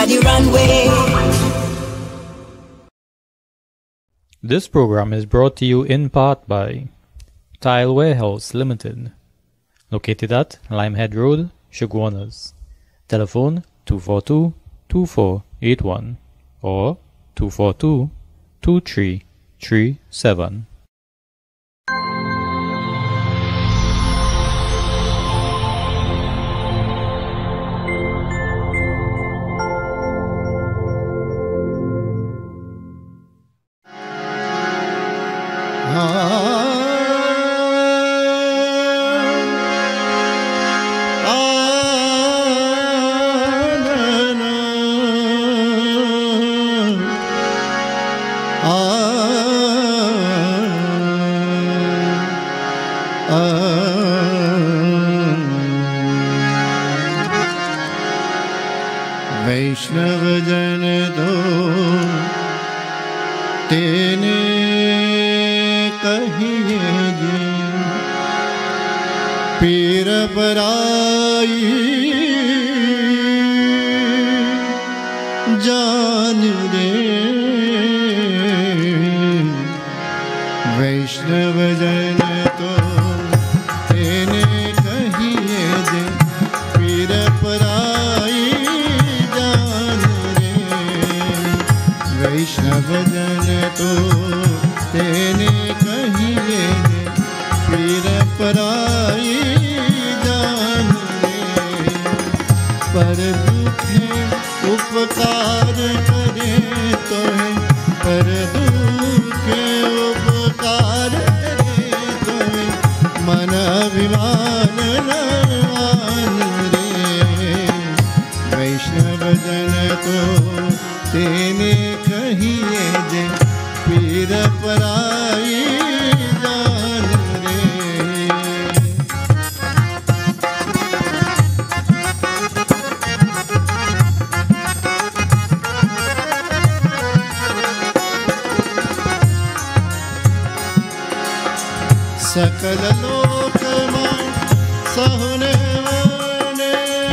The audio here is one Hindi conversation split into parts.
the runway. This program is brought to you in part by Tile Warehouse Limited, located at Limehead Road, Chaguanas. Telephone 242-2481 or 242-2337. वैष्णव जन तो तेने कहिए जी पीर पराई जान रे। वैष्णव जन तो तेने कहिए जे पीर पराई जान रे। वैष्णव जन तो तेने कहिए जे पीर पराई जान रे। पर दुखे उपकार करे तो है, पर दुखे उपकार करे तो है, मन अभिमान न आन रे। वैष्णव जन तो तेने कहिए जे पीर पराई जान रे। सकल लोक में सहुने वाले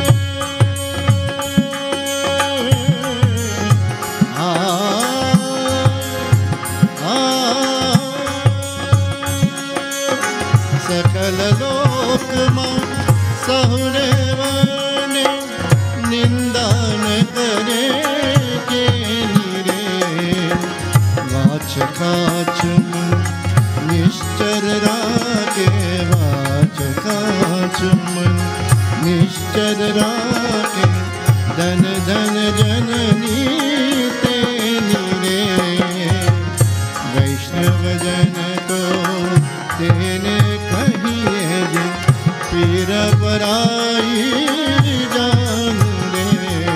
सकल लोक में सहुने वाले निंदा न करे के नीरे। वाच काच निश्चर रागे, वाच काच मन निश्चर रागे, धन धन जननी तेनी रे। वैष्णव जन तो तेने कहिए जे पीर पराई जान रे।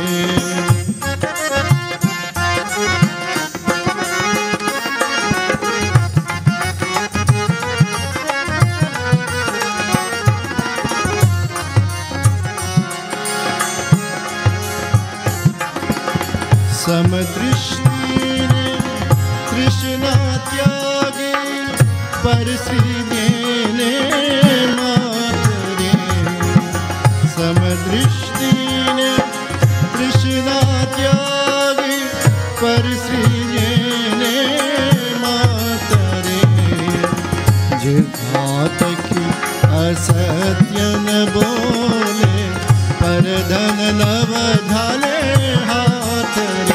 समदृष्टि ने कृष्णा त्यागे, पर श्री ने मात रे। समदृष्टि ने कृष्णा त्यागे, पर श्री ने मात रे। जिघात की असत्य न बोले, पर धन न बधाले हाथ रे।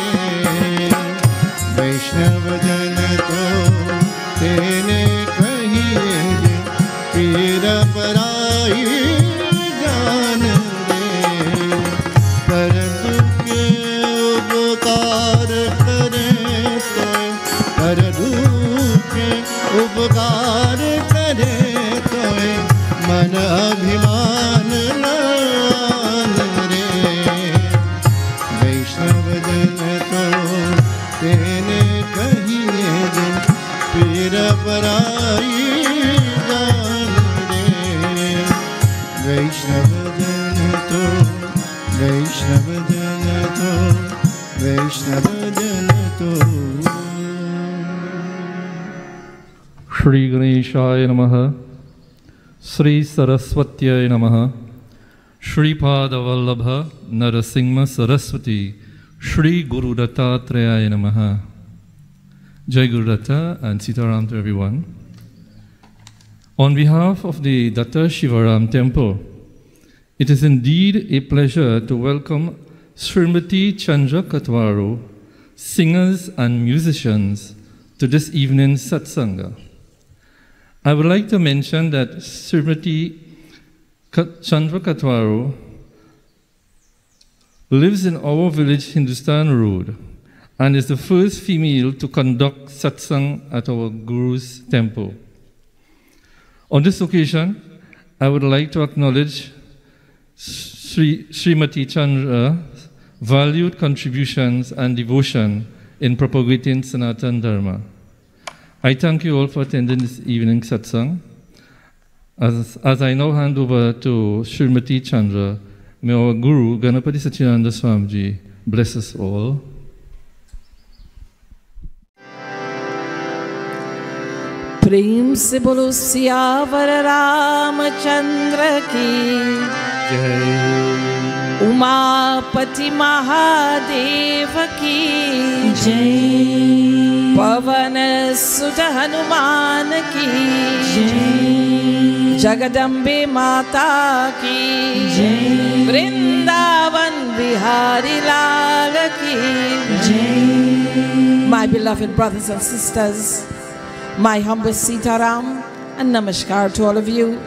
वैष्णव जन तो तेने कहिए जे पीर पराई जान रे। पर दुखे उपकार करे तो, पर दुखे उपकार करे तो मन अभिमान न आन रे। वैष्णव जन तो तेने कहिए जे पीर पराई जान रे। वैष्णव जन तो, वैष्णव जन तो, वैष्णव जन तो। श्री गणेशाय नमः। श्री सरस्वत्यै नमः। Shripad Vallabh Narasimha Saraswati Shri Guru Dattatreya Namaha. Jai Guru Datta and Sitaram to everyone. On behalf of the Datta Shivaram Temple, it is indeed a pleasure to welcome Srimati Chandra Katwaru, singers and musicians, to this evening's satsanga. I would like to mention that Srimati Chandra Katwaru lives in our village, Hindustan Road, and is the first female to conduct satsang at our Guru's temple. On this occasion, I would like to acknowledge Srimati Chandra's valued contributions and devotion in propagating Sanatana Dharma. I thank you all for attending this evening satsang. As I now hand over to Srimati Chandra, may our Guru, Ganapati Satchidananda Swamiji, bless us all. प्रेम से बोलो सियावर रामचंद्र की जय, उमापति महादेव की जय, पवन सुत हनुमान की जय, जगदम्बे माता की जय, वृंदावन बिहारी लाल की जय. My beloved brothers and sisters, my humble Sitaram and Namaskar to all of you.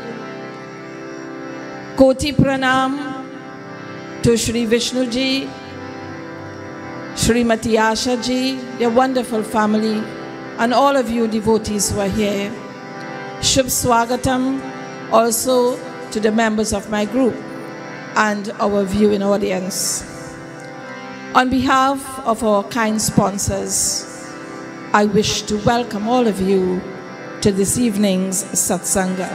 Koti Pranam to Shri Vishnu Ji, Srimati Asha Ji, their wonderful family, and all of you devotees who are here. Shubh Swagatam also to the members of my group and our viewing audience. On behalf of our kind sponsors, I wish to welcome all of you to this evening's satsanga.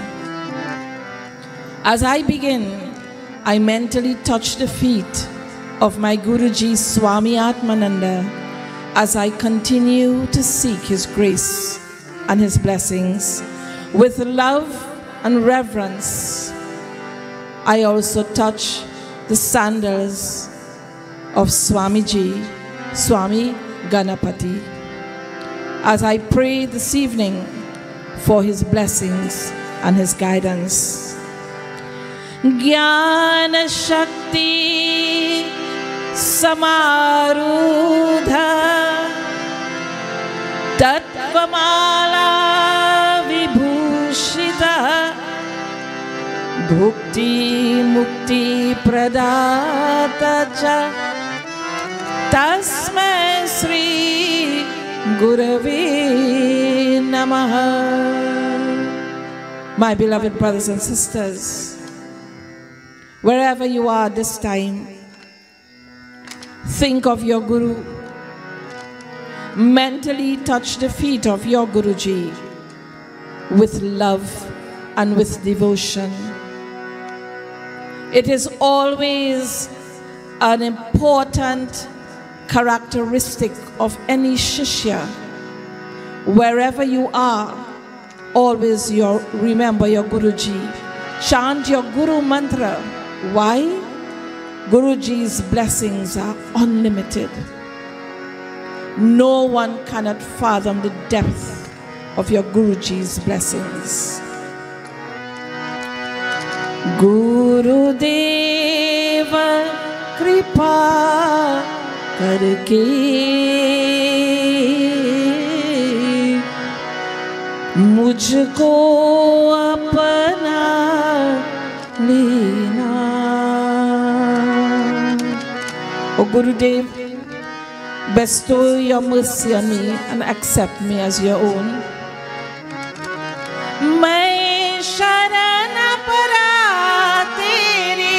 As I begin, I mentally touch the feet of my Guruji Swami Atmananda as I continue to seek his grace and his blessings. With love and reverence, I also touch the sandals of Swamiji, Swami Ganapati, as I pray this evening for his blessings and his guidance. Jnana Shakti Samarudha Tattvamala Vibhushita Bhukti Mukti Pradata Cha Tasmai Sri Gurave Namaha. My beloved brothers and sisters, wherever you are this time, think of your Guru. Mentally touch the feet of your Guruji with love and with devotion. It is always an important characteristic of any Shishya. Wherever you are, always remember your Guruji. Chant your Guru mantra. Why? Guruji's blessings are unlimited. No one cannot fathom the depth of your Guruji's blessings. Guru Deva Kripa करके मुझको अपना लेना. O Gurudev, bestow your mercy on me and accept me as your own. मैं शरण परा तेरी,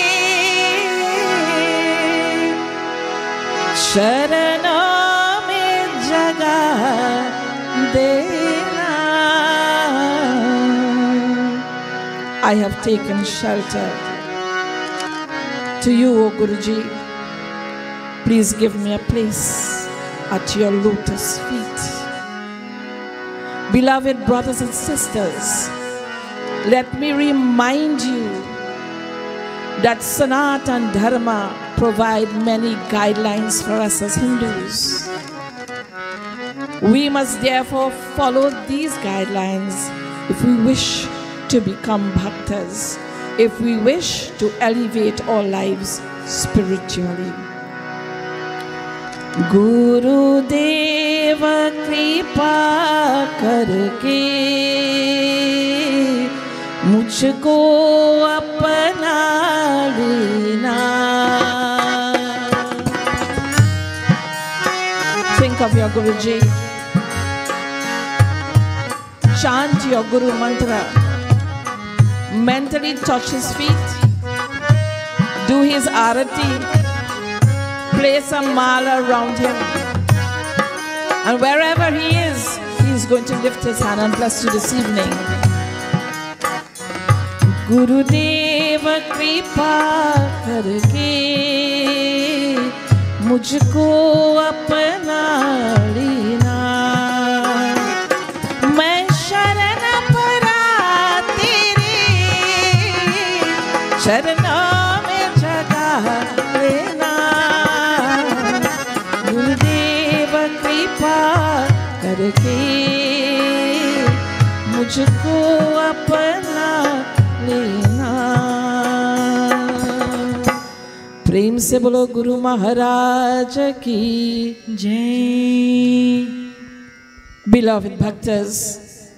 शरणों में जगह देना. I have taken shelter to you, O Guruji. Please give me a place at your lotus feet. Beloved brothers and sisters, let me remind you that Sanatana Dharma provide many guidelines for us as Hindus. We must therefore follow these guidelines if we wish to become bhaktas, if we wish to elevate our lives spiritually. Guru Deva Kripa Karke Mujhko Apna Lena. Think of your Guruji. Chant your Guru Mantra. Mentally touch his feet. Do his arati. Place a mala around him. And wherever he is going to lift his hand and bless you this evening. Guru Deva Kripa Karke Mujhko Apna Lena. Main sharan para tere sharan mein jagah lena. Guru Deva Kripa Karke Mujhko Apna Lena. प्रेम से बोलो गुरु महाराज की जय. Beloved Bhaktas,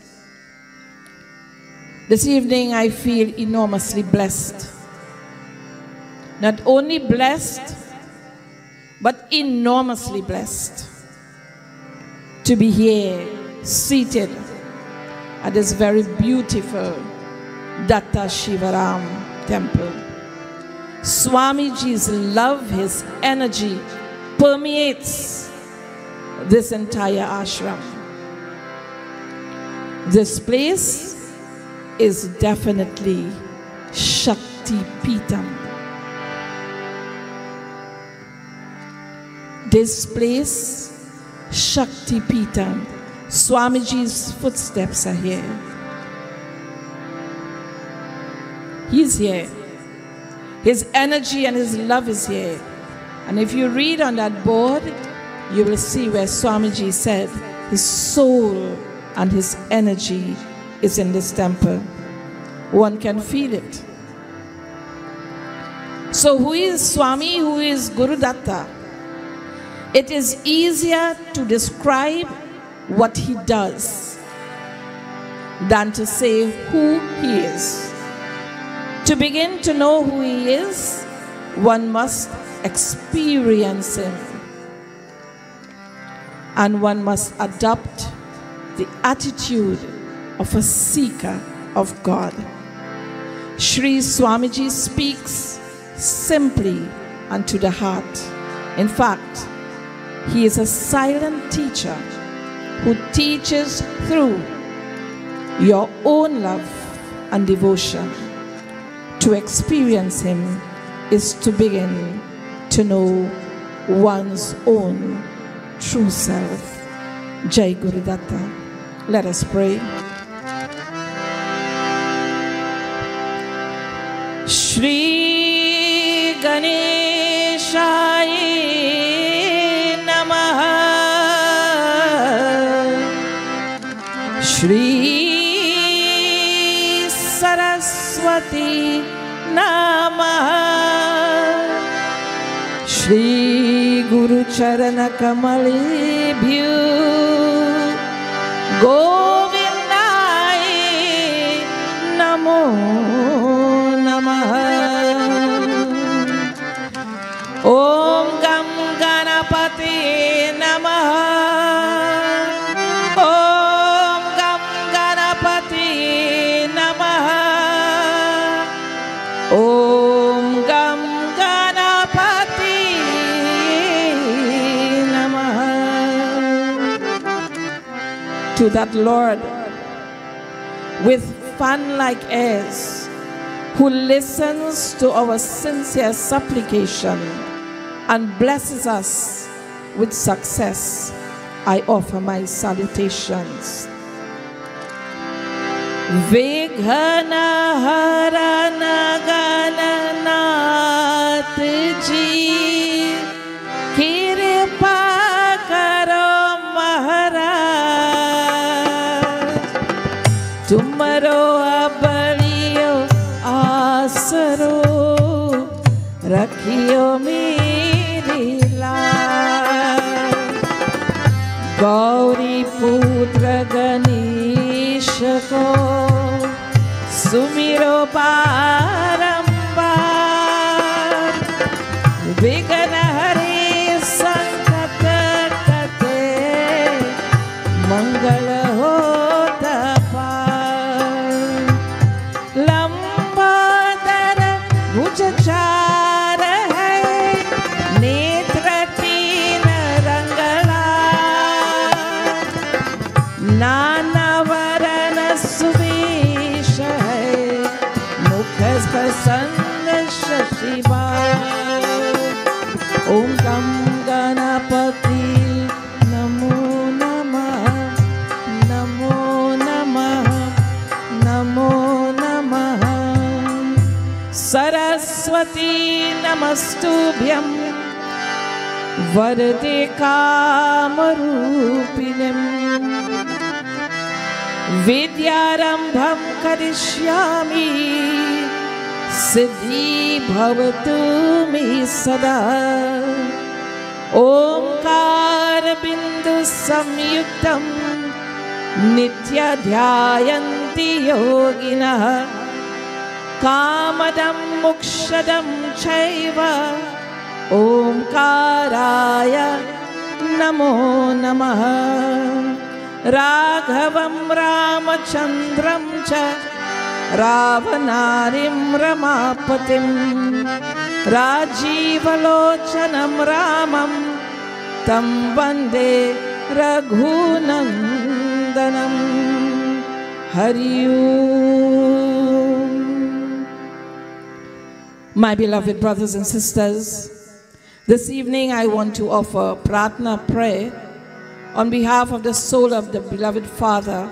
this evening I feel enormously blessed. Not only blessed, but enormously blessed to be here, seated at this very beautiful Datta Shivaram temple. Swamiji's love, his energy permeates this entire ashram. This place is definitely Shakti Peetham. This place, Shakti Peetham. Swamiji's footsteps are here. He's here. His energy and his love is here. And if you read on that board, you will see where Swamiji said his soul and his energy is in this temple. One can feel it. So who is Swami? Who is Guru Datta? It is easier to describe what he does than to say who he is. To begin to know who he is, one must experience him. And one must adopt the attitude of a seeker of God. Sri Swamiji speaks simply and to the heart. In fact, he is a silent teacher who teaches through your own love and devotion. To experience him is to begin to know one's own true self. Jai Guru Datta. Let us pray. Shri Ganeshaya Namaha. Shri Saraswati Namaha. Shri Guru Charana Kamalebhyo Govindaya Namo Namaha. Om Gam Ganapati Namaha. Om Gam Ganapati Namaha. Om Gam Ganapati Namaha. To that Lord with fan-like airs, who listens to our sincere supplication and blesses us with success, I offer my salutations. Vighna Harana Gananath Ji. करो अबलियो आसरो, रखियो मेरी लाज। गौरी पुत्र गणेश को सुमिरो बारंबार, विघ्न हरे संकट कटे, मंगल होत पार। लंबोदर भुज चार है, नेत्र तीन रंगला, नाना वरण सुवेश है, मुख प्रसन्न शशिबार। ओम गम गणपति नमो नमः, नमो नमः, नमो नमः। सरस्वती नमस्तुभ्यं वरदे कामरूपिणीं, विद्यारंभं करिष्यामि, सिद्धि भवतु मे सदा। ओंकार बिंदु संयुक्तं नित्य ध्यायन्ति योगिनः, कामदं मोक्षदं चैव, ओंकाराय नमो नमः। राघवं रामचन्द्रं च रावणारिं रमापतिं, राजीवलोचनं रामं तं वन्दे रघुनन्दनं। हरि ओम। My beloved brothers and sisters, this evening I want to offer Pratna prayer on behalf of the soul of the beloved Father,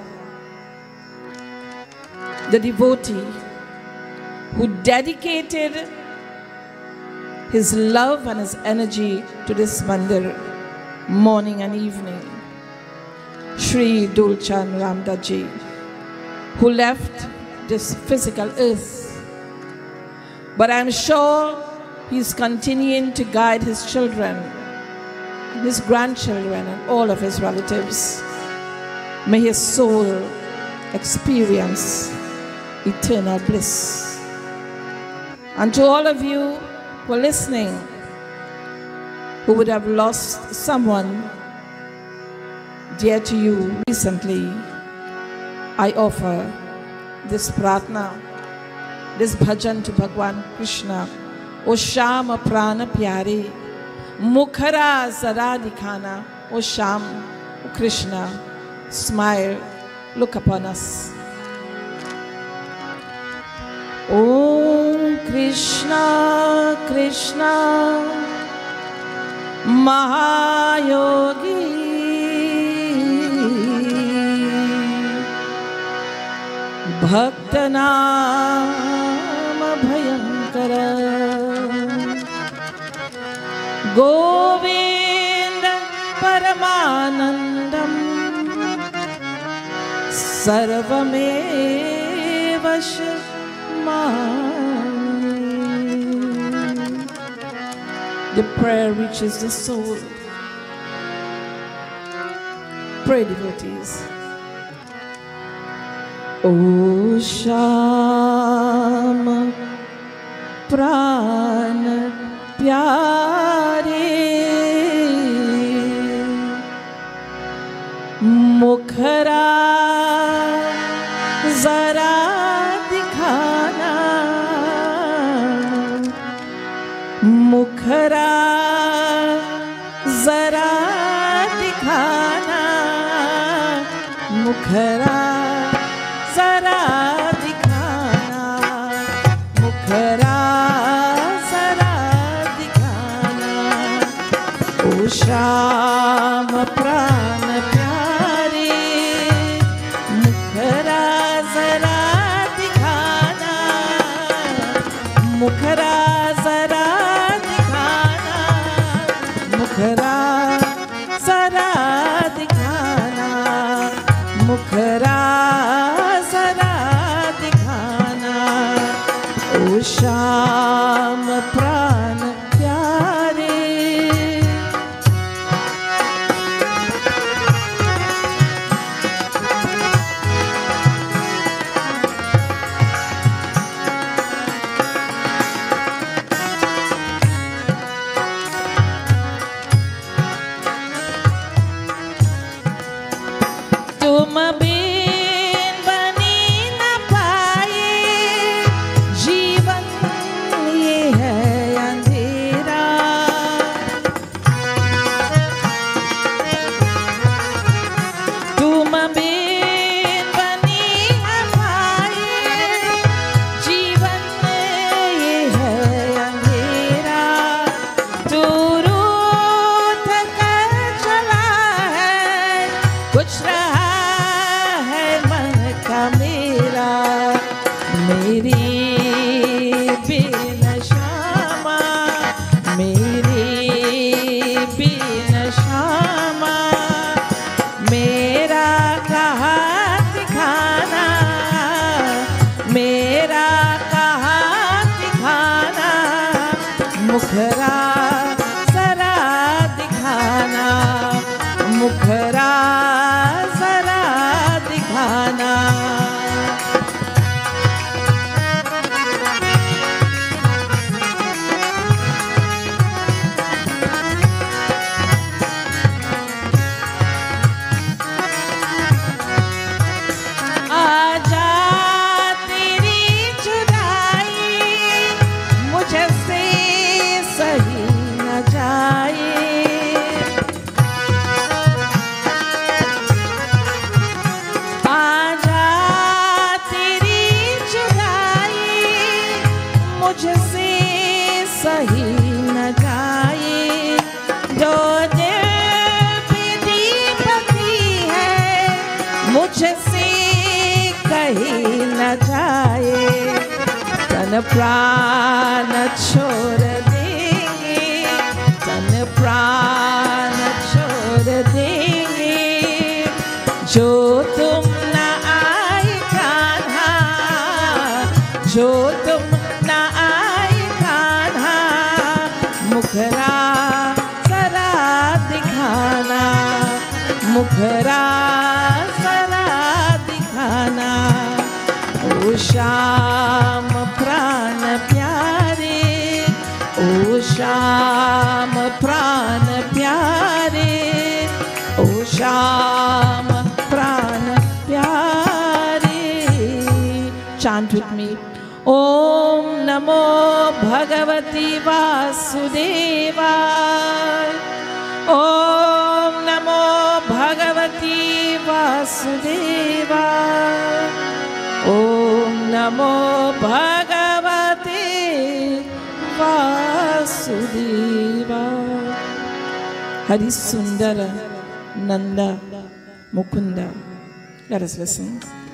the devotee who dedicated his love and his energy to this mandir morning and evening, Shri Dulchand Ramdaji, who left this physical earth. But I'm sure he's continuing to guide his children, his grandchildren, and all of his relatives. May his soul experience eternal bliss. And to all of you who are listening, who would have lost someone dear to you recently, I offer this pratna, this bhajan to Bhagwan Krishna. O Sham prana pyare, mukhara zara dikhana. O Sham, O Krishna, smile, look upon us. Om Krishna Krishna Mahayogi, Bhaktanam Bhayankara, Govinda Paramanandam, Sarvameva The prayer reaches the soul. Pray, devotees. O Shama Prana Pyare, Mukhara Zara Dikhana, Mukhara Zara Dikhana, Mukhara Zara Dikhana, Mukhara Zara Dikhana. O Sham Pran Pyare, Mukhara Zara Dikhana, Mukhara Zara Dikhana, Mukhara Zara Dikhana, Mukhara Zara मुखरा जरा दिखाना। तन प्राण छोड़ देंगे, तन प्राण छोड़ देंगे, जो तुम न आए कान्हा, जो तुम न आए कान्हा, मुखरा जरा दिखाना, मुखरा जरा दिखाना। ओ श्याम प्राण प्यारे, ओ श्याम प्राण प्यारे, ओ श्याम प्राण प्यारे। Chant with me. Om Namo Bhagavati Vasudevaya. Om Namo Bhagavati Vasudevaya. Om Namo Bhagavate Vasudevaya. Hari Sundara Nanda Mukunda. Let us listen.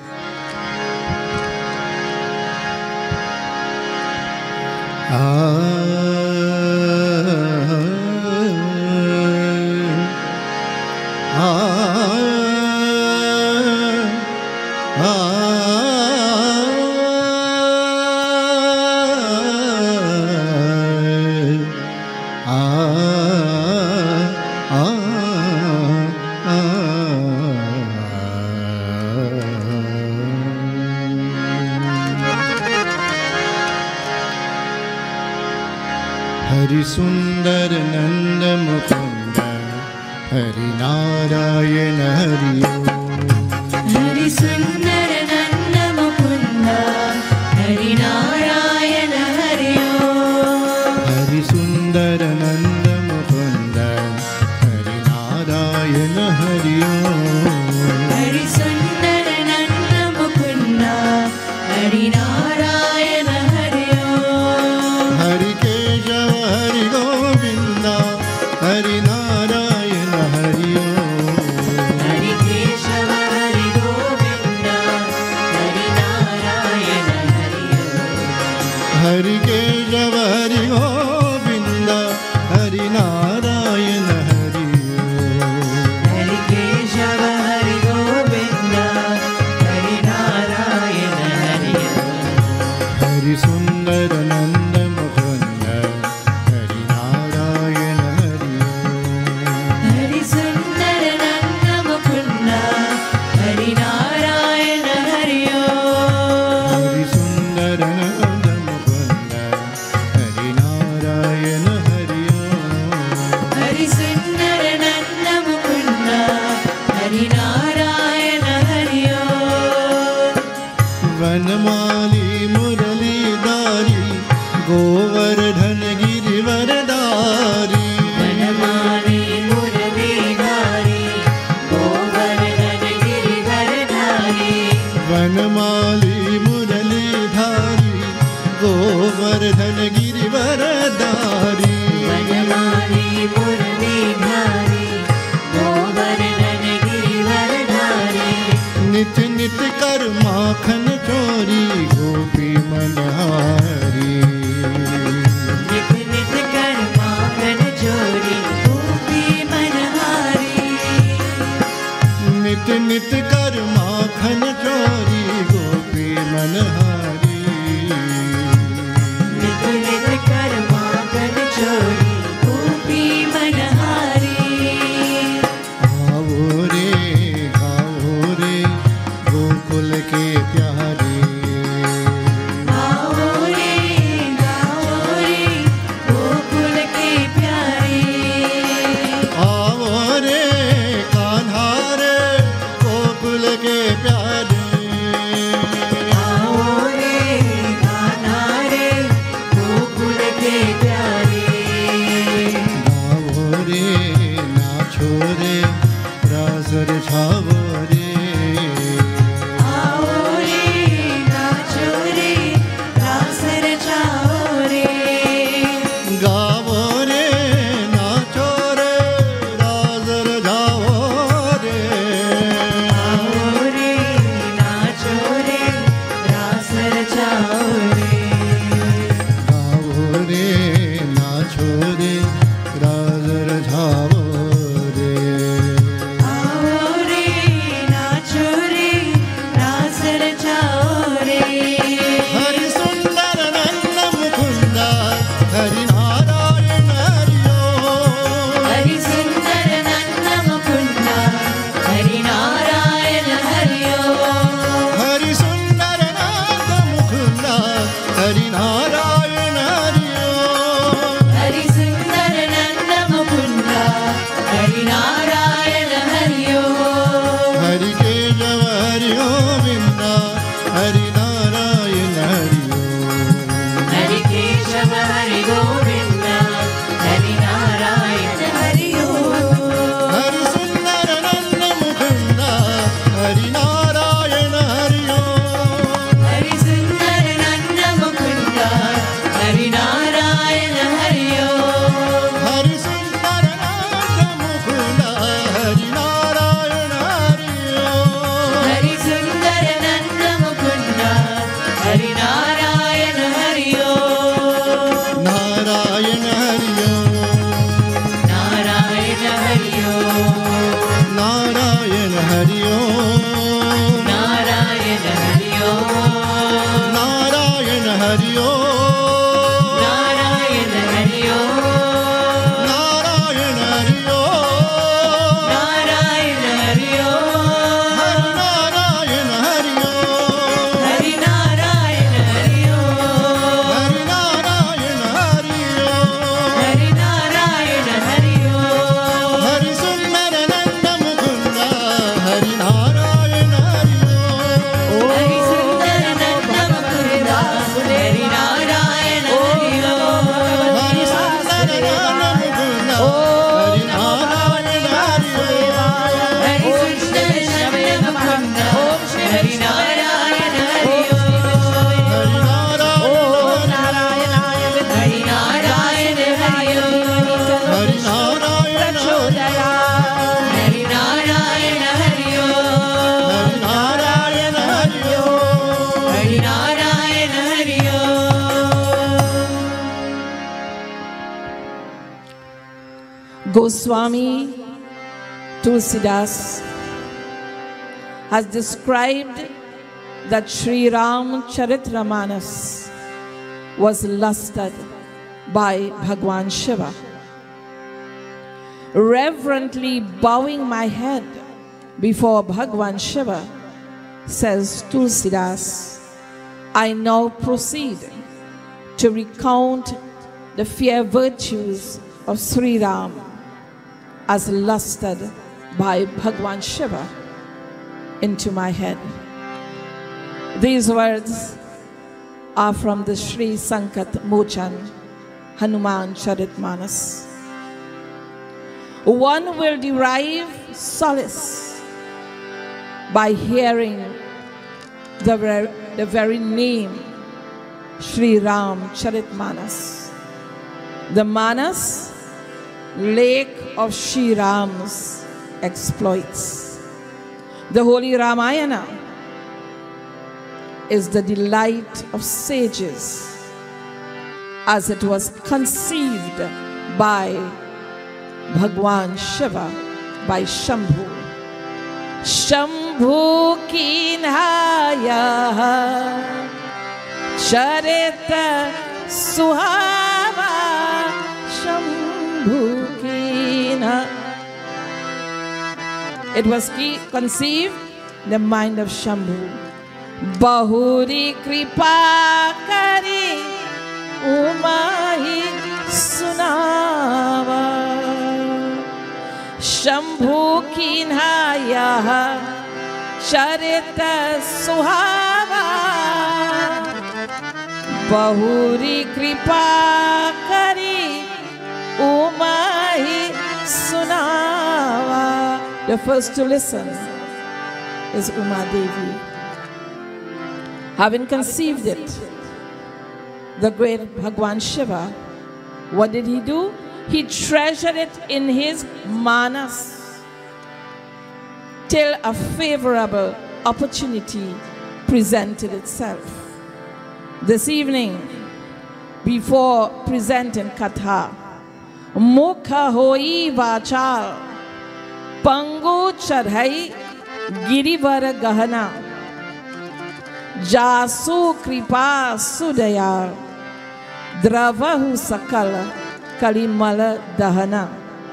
Hari सुंदर नंद मुकुंद हरि नारायण हरि ओम। हरि सुंदर नंद मुकुंद हरि नारायण हरि ओम। हरि सुंदर नंद मुकुंद हरि नारायण हरि ओम। हरि सुंदर नंद मुकुंद हरि नारायण हरि ओम। हरि केशव हरि गोविंद हरि नारायण हरि ओम। Hari Keshav Goswami Tulsidas has described that Sri Ram Charitramanas was lusted by Bhagwan Shiva. Reverently bowing my head before Bhagwan Shiva, says Tulsidas, I now proceed to recount the fair virtues of Sri Ram as lusted by Bhagwan Shiva into my head. These words are from the Sri Sankat Mochan Hanuman Charitmanas. One will derive solace by hearing the very name Sri Ram Charitmanas. The Manas, lake of Sri Ram's exploits. The Holy Ramayana is the delight of sages as it was conceived by Bhagwan Shiva, by Shambhu. Shambhu kinhaya charita suhava. Shambhu kinha. It was conceived in the mind of Shambhu. Bahuri kripa kari umahi sunava. Shambhu kinhaya charita suhava. Bahuri kripa kari umahi sunava. The first to listen is Uma Devi. Having conceived it, the great Bhagwan Shiva, what did he do? He treasured it in his manas till a favorable opportunity presented itself. This evening, before presenting Katha, Mukha hoi vachal, Pangu chadhai girivar gahana, Jasu kripa sudaya, Dravahu sakala kalimala dahana.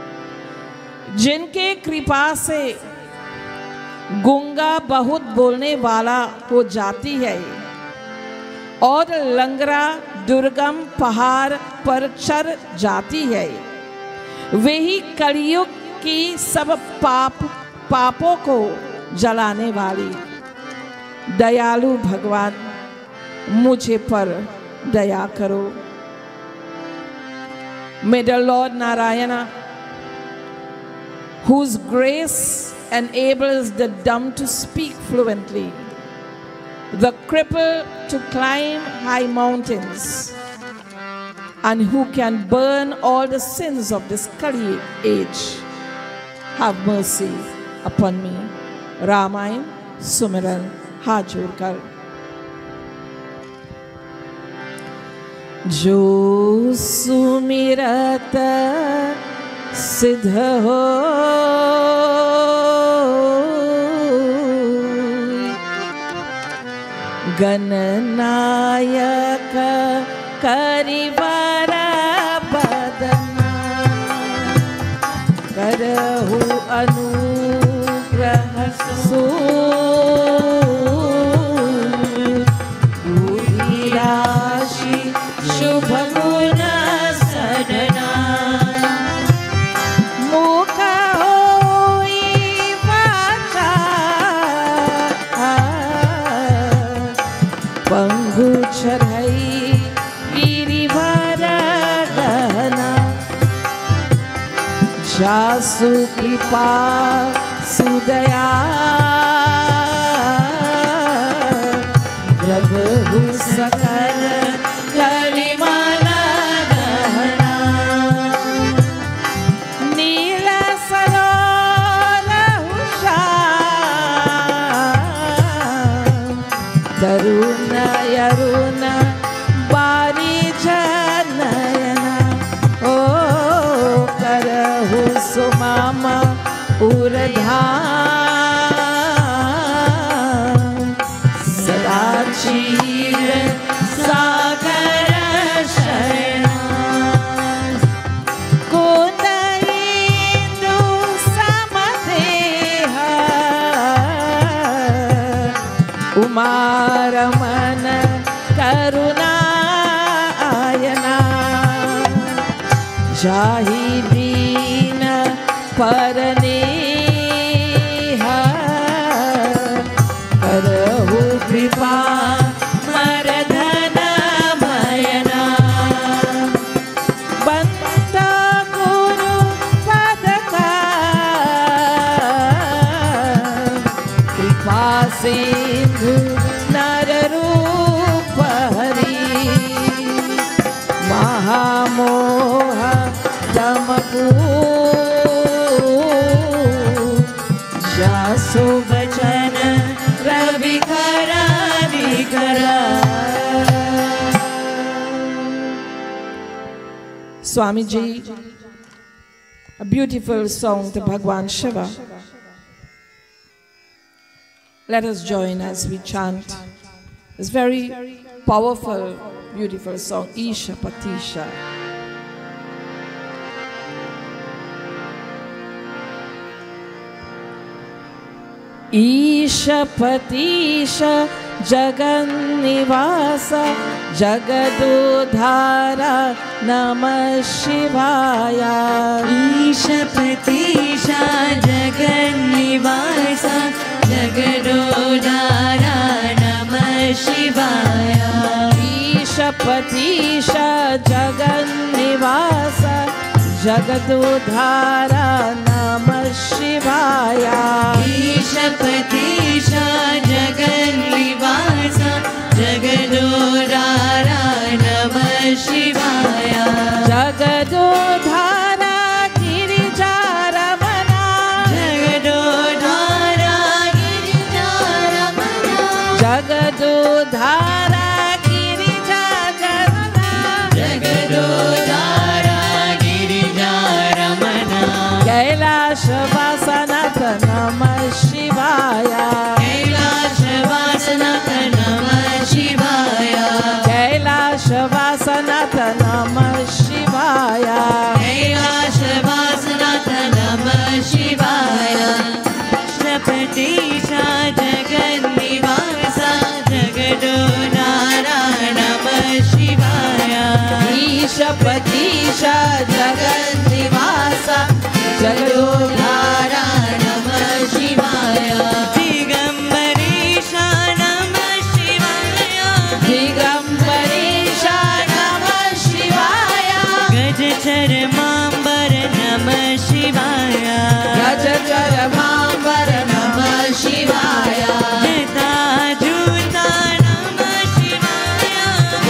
जिनके कृपा से गूंगा बहुत बोलने वाला हो जाती है और लंगड़ा दुर्गम पहाड़ पर चढ़ जाती है, वही कलयुग की सब पापों को जलाने वाली दयालु भगवान मुझे पर दया करो. May the Lord Narayana, whose grace enables the dumb to speak fluently, the crippled to climb high mountains, and who can burn all the sins of this Kali age, have mercy upon me. Ramayan Sumiran Hajur Kar. जो सुमिरत सिद्ध हो, गणनायक करिवर बदना, करहु अनुग्रह राशि शुभ गुण सदना. मुख होई वाचा, पंगु चढ़ई गिरिवर गहना, जासु कृपा सुदया, प्रभु सकल कलिमला दहना. नील सरोवर श्याम, तरुण यरुण बारी जनयना. ओ करहु ऊर्ध्वां सदा क्षीर सागर शयनां कुन्दयेन्दु समदेह उमारमण करुणायना जाहि दीन परनेह करहु कृपा मरधन मयना बंत गुरु पद का कृपा सिंधु नर रूप हरि महामोह तमपू जासु बचन रवि करा विकरा। Swami Ji, a beautiful song to Bhagwan Shiva. Let us join as we chant this very powerful, beautiful song, Isha Patisha. Isha Patisha Jagannivasa Jagadudhara Namah Shivaya. Isha Patisha Jagannivasa Jagadudhara Namah Shivaya. Isha Patisha Jagannivasa Jagadudhara Namah Shivaya. Isha Patisha Jagannivasa Jagadudhara Namah Shivaya. Jagadudhara Girijaramana Jagadudhara Girijaramana Jagadudhara Girijaramana Jagadudhara Girijaramana Kailashavasanath Namah Shivaya. Kailashavasanath Namah Shivaya. Kailashavasanath Namah Shivaya. Kailashavasanath Namah Shivaya. Patisha Jagannivasa Jagadudhara Namah Shivaya. Isha Patisha Jagannivasa Jagadudhara Namah Shivaya. Digambarisha Namah Shivaya. Digambarisha Namah Shivaya. Gajacharmambar Namah Shivaya. Gajacharmambar Namah Shivaya. Jatajuta Namah Shivaya.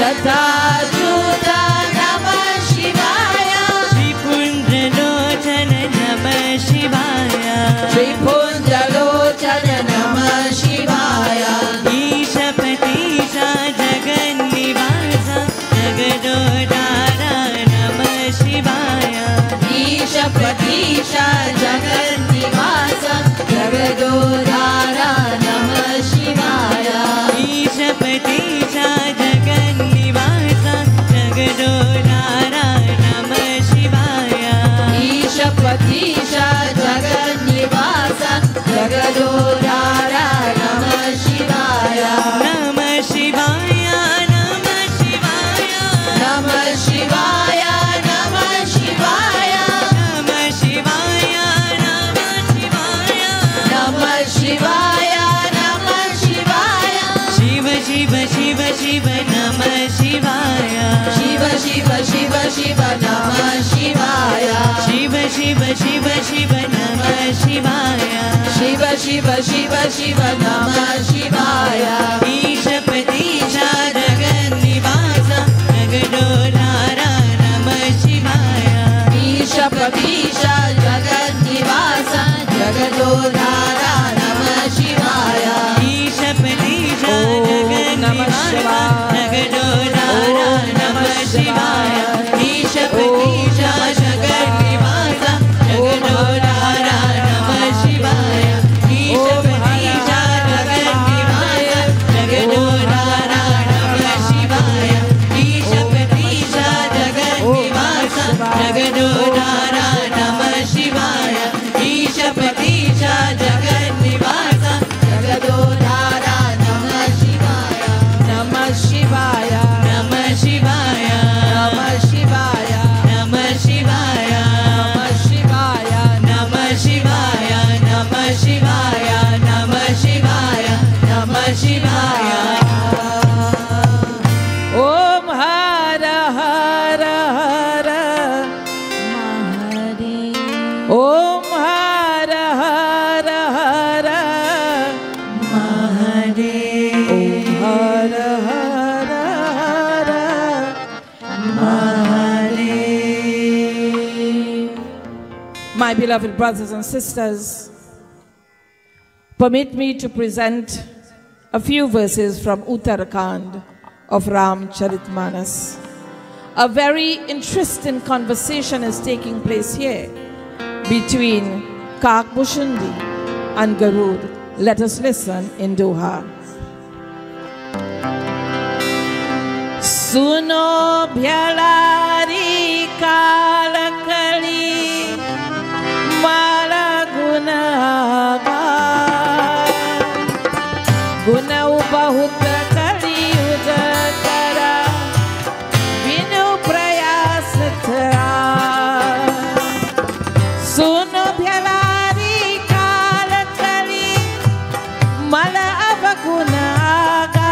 Jatajuta Namah Shivaya. Tripundralochana Namah Shivaya. Tripundralochana Namah Shivaya. Isha Patisha Jagannivasa Jagadudhara Namah Shivaya. Isha Patisha Jagannivasa Jagadudhara Namah Shivaya. Isha Patisha Jagannivasa Jagadudhara Namah Shivaya. Isha Patisha Jagannivasa Jagadudhara Namah Shivaya. Namah Shivaya. Namah Shivaya. Namah Shivaya. Namah Shivaya. Namah Shivaya. Namah Shivaya. Namah Shivaya. Namah Shivaya. Shiva Shiva Shiva Shiva Namah Shivaya. Shiva Shiva Shiva Shiva Namah Shivaya. Shiva Shiva Shiva Shiva Namah Shivaya. Shiva Shiva Shiva Shiva Namah Shivaya. Isha Patisha Jagannivasa Jagadudhara Namah Shivaya. Isha Patisha Jagannivasa Jagadudhara Namah Shivaya. Isha Patisha Namah Jagannivasa Shivaya. Jagadudhara Namah Shivaya. Isha Patisha Jagannivasa Jagadudhara Namah beloved brothers and sisters, permit me to present a few verses from Uttarakhand of Ramcharitmanas. A very interesting conversation is taking place here between Kakbushundi and Garud. Let us listen in Doha. Suno bhyalari kalakali malagunaga guna bahut kali udakara binu prayas thara suno bhyalari kalakali mala abagunaga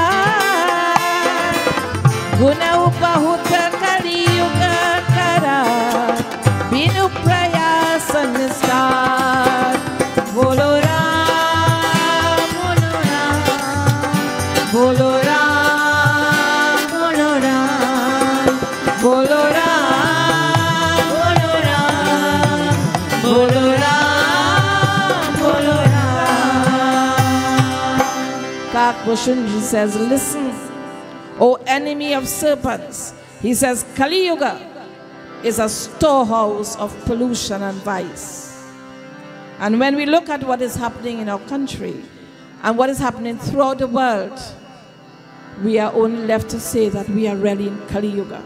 guna bahut kali udakara binu prayas nistar bolo ram bolo ram bolo ram bolo ram bolo ram bolo ram bolo ram. Kakbushundi says, listen, O enemy of serpents. He says, Kali Yuga is a storehouse of pollution and vice. And when we look at what is happening in our country and what is happening throughout the world, we are only left to say that we are really in Kali Yuga.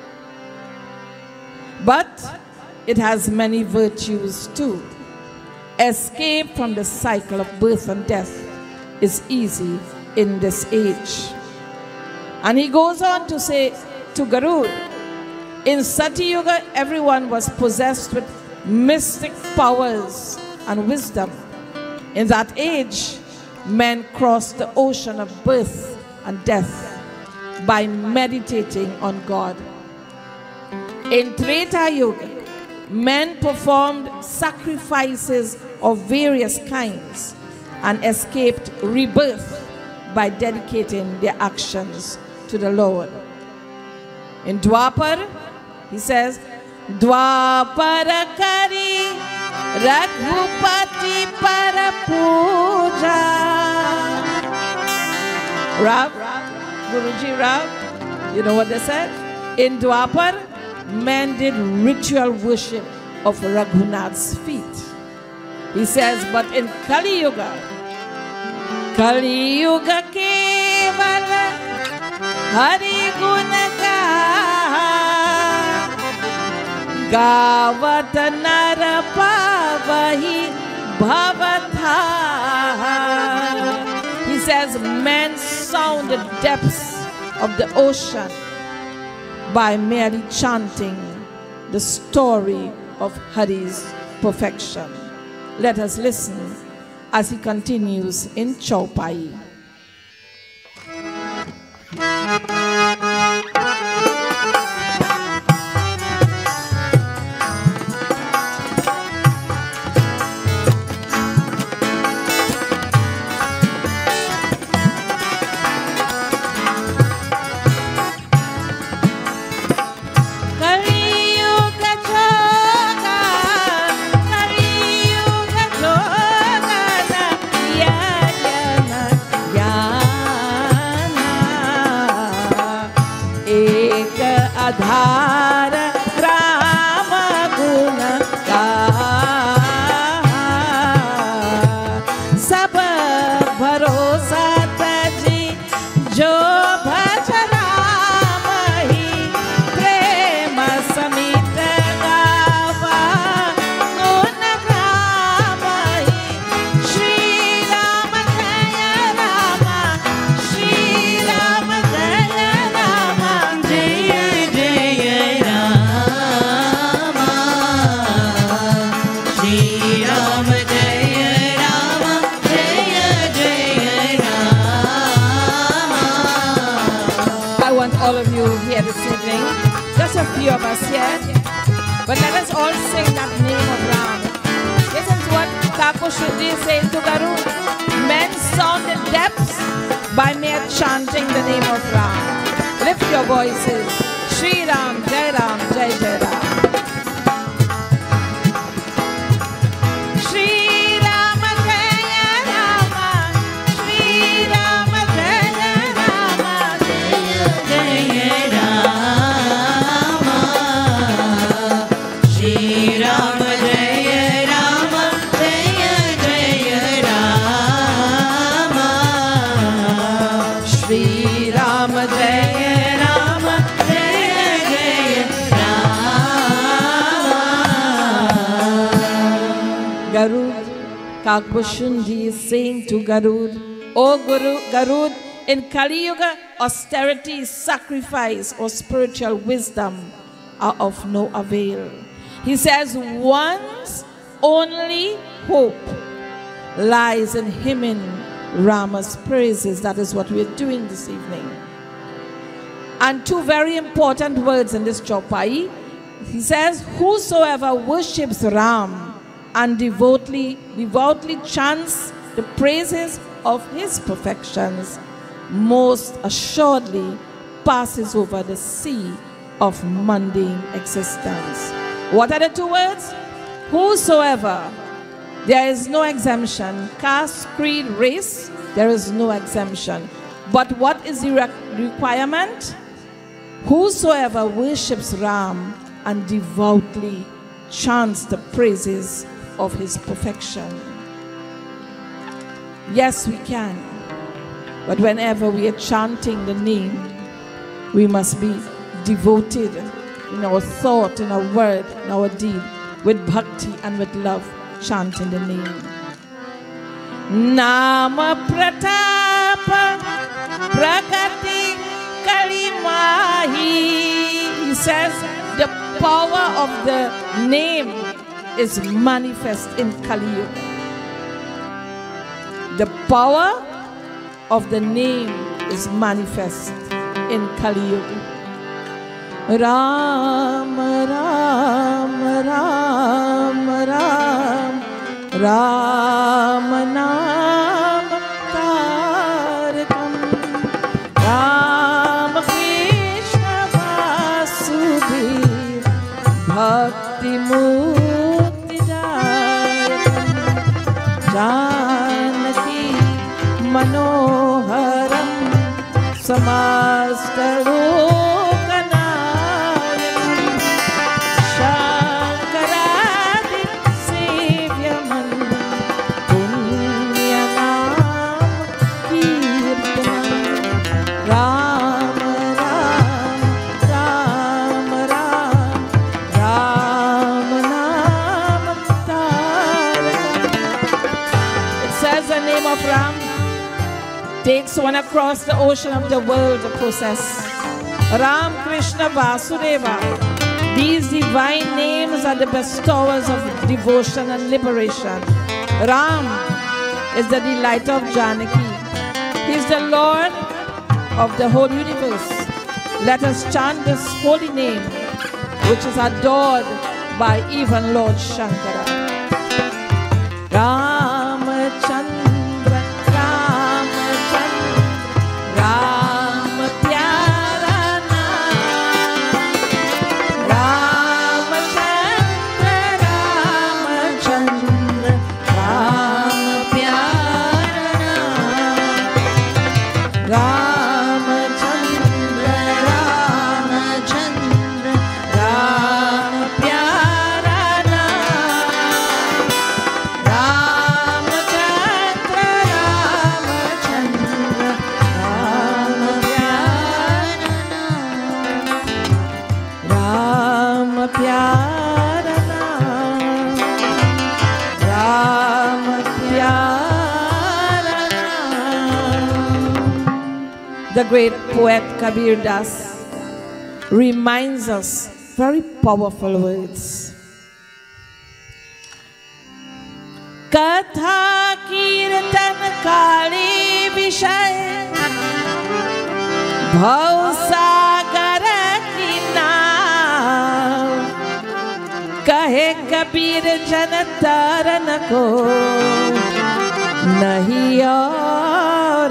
But it has many virtues too. Escape from the cycle of birth and death is easy in this age. And he goes on to say to Garud, in Sati Yuga, everyone was possessed with mystic powers and wisdom. In that age, men crossed the ocean of birth and death by meditating on God. In Treta Yuga, men performed sacrifices of various kinds and escaped rebirth by dedicating their actions to the Lord. In Dwapar, he says, Dwapara kari Raghupati para puja. Rav, Guruji Rav, you know what they said? In Dwapar, men did ritual worship of Raghunath's feet. He says, but in Kali Yuga kevala Hari Gunaga Gavat Narapavahi Bhavatha. He says, men sound the depths of the ocean by merely chanting the story of Hari's perfection. Let us listen as he continues in Chaupai. आधार राम गुण का सब भरोसा तजी जो भज राम ही प्रेम समित गावा गुण राम ही श्री राम जय राम श्री राम जय राम जय all of you here this evening, just a few of us here, but let us all sing that name of Ram. This is what Kakbushundi says to Garud. Men sound the depths by mere chanting the name of Ram. Lift your voices. Shri Ram, Jai Ram, Jai Jai Ram. Kagbushundi is saying to Garud, O Guru, Garud, in Kali Yuga, austerity, sacrifice, or spiritual wisdom are of no avail. He says one's only hope lies in hymning Rama's praises. That is what we're doing this evening. And two very important words in this Chaupai. He says, whosoever worships Ram and devoutly chants the praises of his perfections, most assuredly passes over the sea of mundane existence. What are the two words? Whosoever. There is no exemption. Caste, creed, race, there is no exemption. But what is the requirement? Whosoever worships Ram and devoutly chants the praises of his perfection. Yes, we can. But whenever we are chanting the name, we must be devoted in our thought, in our word, in our deed, with bhakti and with love, chanting the name. Nama Pratapa Prakati Kalimahi. He says the power of the name is manifest in Kali Yuga. The power of the name is manifest in Kali Yuga. Ram, Ram, Ram, Ram, Ram Nam Tarakam, Ram Krishna Vasudev, Bhakti Mukti Darakam, Janaki Manoharam, Samastaru. Takes one across the ocean of the world to process. Ram, Krishna, Vasudeva. These divine names are the bestowers of devotion and liberation. Ram is the delight of Janaki. He is the Lord of the whole universe. Let us chant this holy name, which is adored by even Lord Shankara. Ramachandra. The great poet Kabir Das reminds us very powerful words. Katha kirtan kali vishay bhav sagar ki naav kahe Kabir jan taran ko nahi aur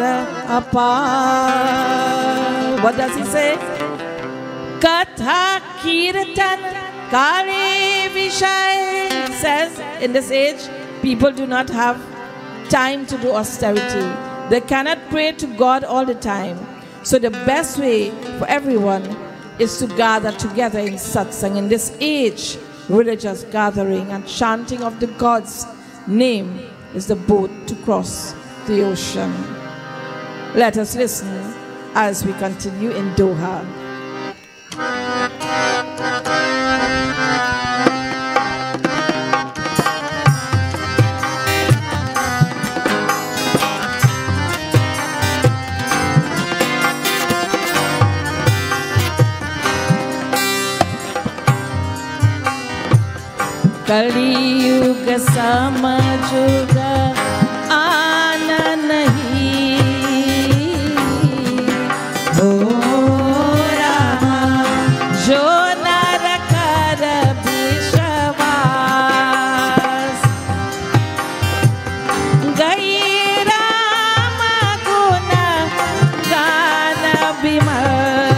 apar. What does he say? Katha kirtan kali vishay. Says in this age people do not have time to do austerity. They cannot pray to God all the time. So the best way for everyone is to gather together in satsang. In this age, religious gathering and chanting of the God's name is the boat to cross the ocean. Let us listen as we continue in Doha. कलियुग समझुग आना नहीं हो रामा जो नर कर विश्वास गई राम गुण गान विमल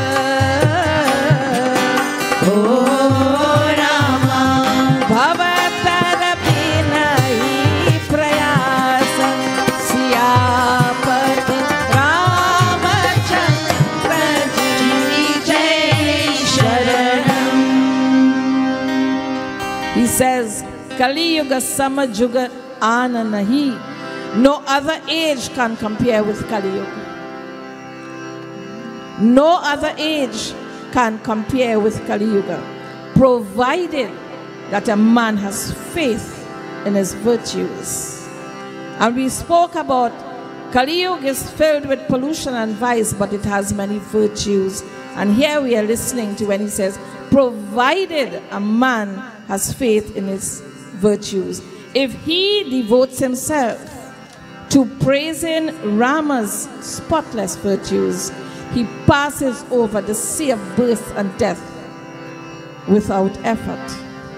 हो रामा भवतर बिनहि प्रयास सियापति रामचंद्र जी जय शरणम. He says, Kali Yuga Samajug Ana Nahi. No other age can compare with Kali Yuga. No other age can compare with Kali Yuga, provided that a man has faith in his virtues. And we spoke about Kali Yuga is filled with pollution and vice, but it has many virtues. And here we are listening to when he says, provided a man has faith in his virtues. If he devotes himself to praising Rama's spotless virtues, he passes over the sea of birth and death without effort.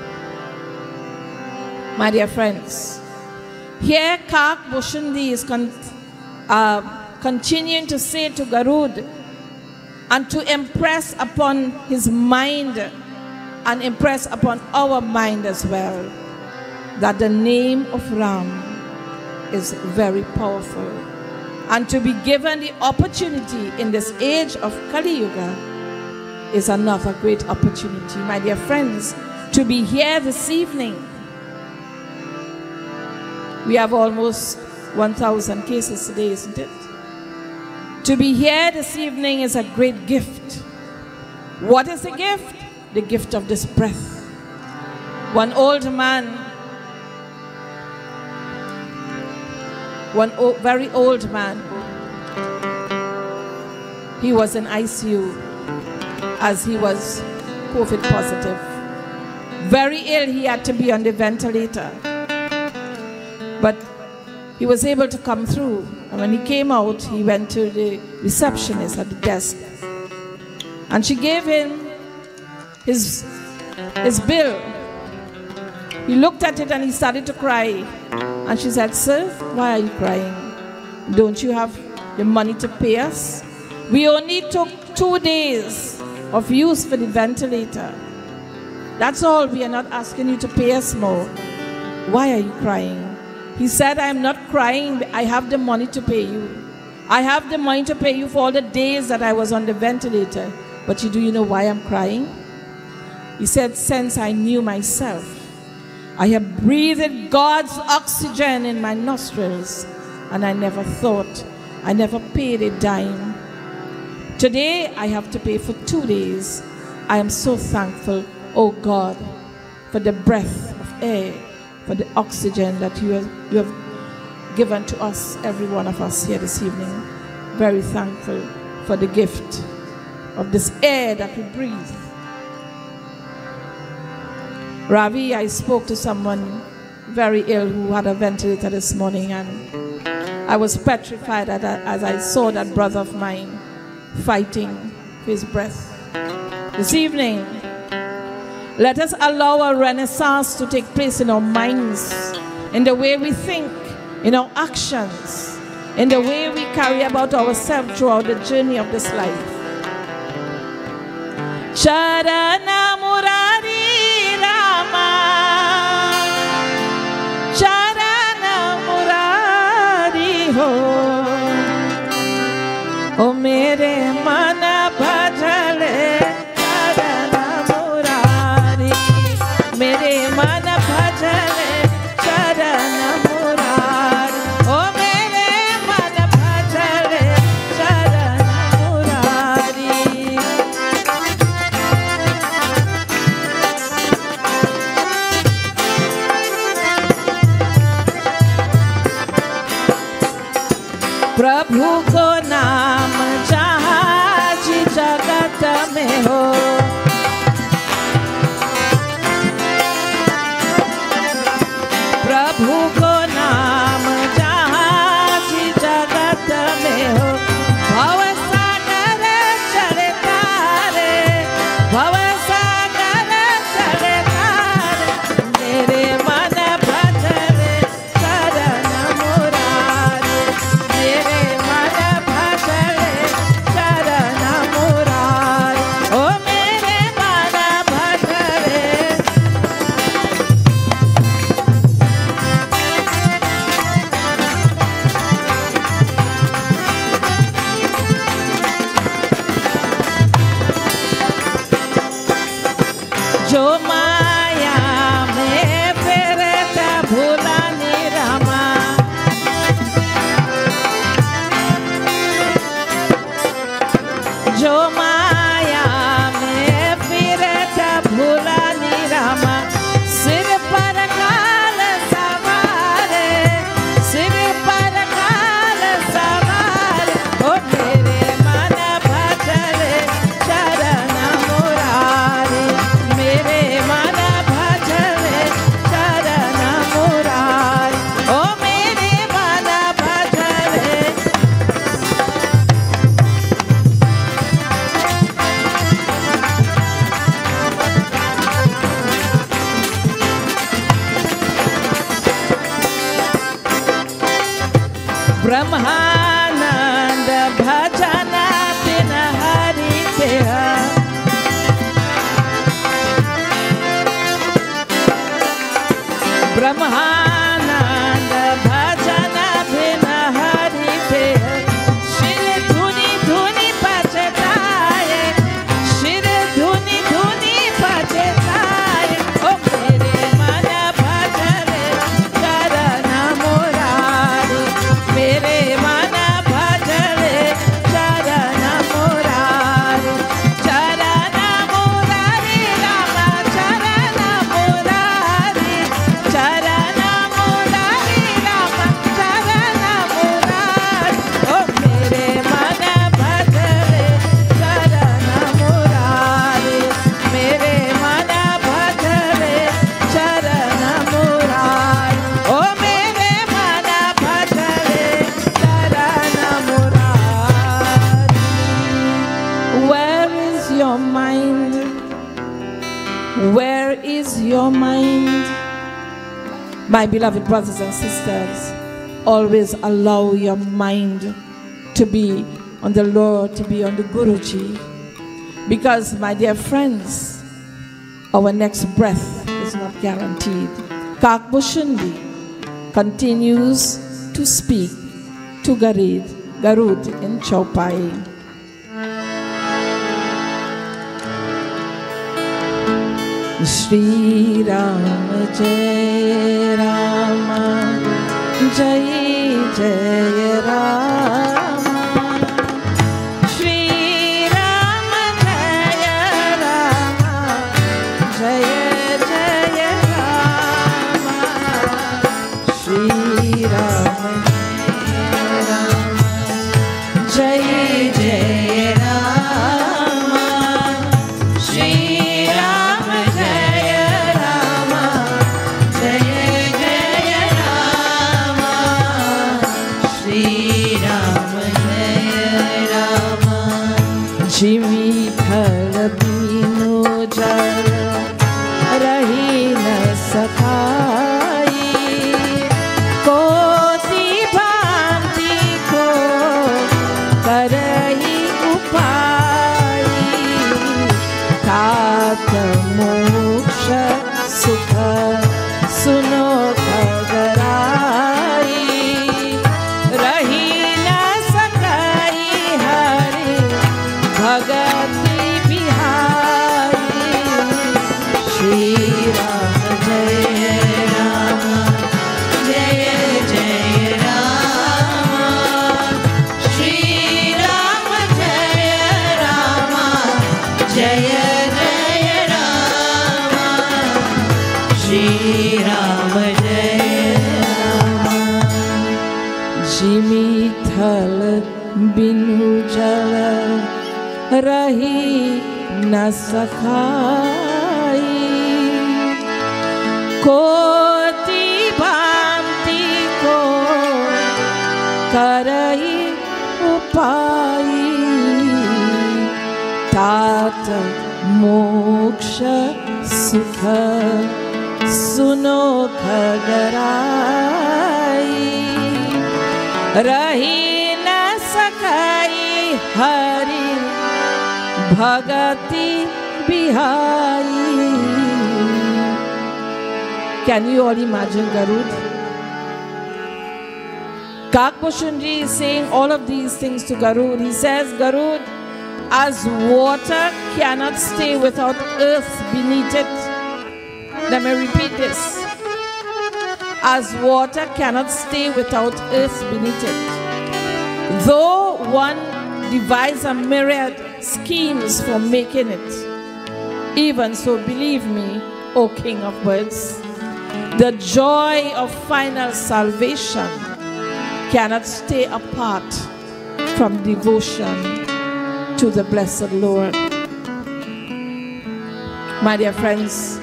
My dear friends, here Kak Bhushundi is continuing to say to Garud and to impress upon his mind and impress upon our mind as well that the name of Ram is very powerful. And to be given the opportunity in this age of Kali Yuga is another great opportunity. My dear friends, to be here this evening. We have almost 1,000 cases today, isn't it? To be here this evening is a great gift. What is the gift? The gift of this breath. One old man, very old man, he was in ICU as he was COVID positive. Very ill, he had to be on the ventilator. But he was able to come through. And when he came out, he went to the receptionist at the desk. And she gave him his bill. He looked at it and he started to cry. And she said, "Sir, why are you crying? Don't you have the money to pay us? We only took 2 days of use for the ventilator. That's all. We are not asking you to pay us more. Why are you crying?" He said, "I am not crying. I have the money to pay you. I have the money to pay you for all the days that I was on the ventilator. But do you know why I'm crying?" He said, "Since I knew myself, I have breathed God's oxygen in my nostrils, and I never thought, I never paid a dime. Today, I have to pay for 2 days. I am so thankful, oh God, for the breath of air, for the oxygen that you have given to us, every one of us here this evening. Very thankful for the gift of this air that we breathe." Ravi, I spoke to someone very ill who had a ventilator this morning, and I was petrified as I saw that brother of mine fighting for his breath. This evening, let us allow a renaissance to take place in our minds, in the way we think, in our actions, in the way we carry about ourselves throughout the journey of this life. Charana Murari Rama, Charana Murari Ho, O mere mana bhajale, Charana Murari, mere mana bhajale, Charana Murari, O mere mana bhajale, Charana Murari. प्रभु को नाम जहाँ जी जगत में हो, ब्रह्मानंद भजन बिन हरि तेरा ब्रह्मानंद भजन बिन हरि तेरा शिर धुनि धुनि पचताए शिर धुनि धुनि पचताए ओ मेरे मन भजरे चरण मुरारी मेरे मन भजरे चरण मुरारी राम चरण मुरारी चरण मुरारी राम चरण मुरारी ओ मेरे मन भजरे चरण मुरारी मेरे मन भजरे चरण मुरारी ओ मेरे मन भजरे चरण Murari Where is your mind? Where is your mind? My beloved brothers and sisters, always allow your mind to be on the Lord, to be on the Guruji. Because, my dear friends, our next breath is not guaranteed. Kakbushundi continues to speak to Garud in Chaupai. Shri Ram Jai Rama Jai Jai Rama Shri Ram Jai Rama Jai Jai Rama Shri Ram Jai Rama Shri Ram Jai Rama Jai Jai Rama Shri Ram Jai Rama Jimi thal binu jal rahi na sakai koti bhanti ko karahi upai तात मोक्ष सुख सुनो खगराई रही न सकाई हरि भगति बिहारी श्री राम जय राम जय जय राम श्री राम जय राम जय Shri Ram Jai Rama Jimi thal binu jal rahi na sakai koti bhanti ko karai upai tat moksha sukha सुनो खगराई रही न सकाई हरि भगति Bihari. Can you all imagine Garud? Kakbushundi is saying all of these things to Garud. He says, Garud, as water cannot stay without earth beneath it. Let me repeat this. As water cannot stay without earth beneath it. Though one devises a myriad schemes for making it, even so, believe me, O King of Birds, the joy of final salvation cannot stay apart from devotion to the blessed Lord. My dear friends,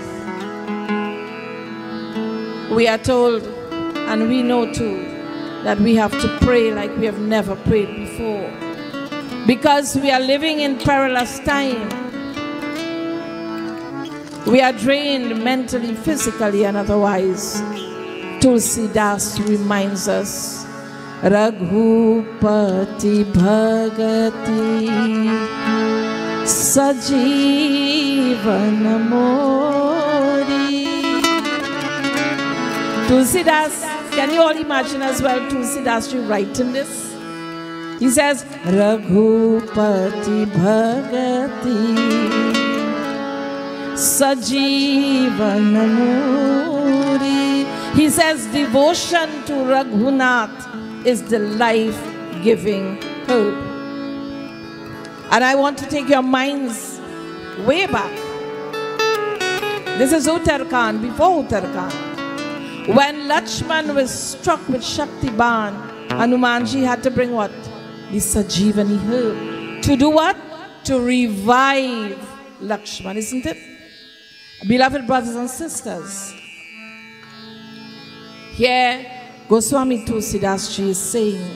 we are told, and we know too, that we have to pray like we have never prayed before, because we are living in perilous time. We are drained mentally, physically, and otherwise. Tulsi Das reminds us, Raghupati भगति सजीवन मोरी. Tulsidas, can you all imagine as well Tulsidas Ji writing this? He says, Raghupati Bhagati Sajivan Muri. He says, devotion to Raghunath is the life-giving hope. And I want to take your minds way back. This is Uttarkhand, before Uttarkhand. When Lakshman was struck with Shakti Ban, Hanumanji had to bring what? The Sajivani herb. To do what? To revive Lakshman, isn't it? Beloved brothers and sisters, here Goswami Tulsidas Ji is saying,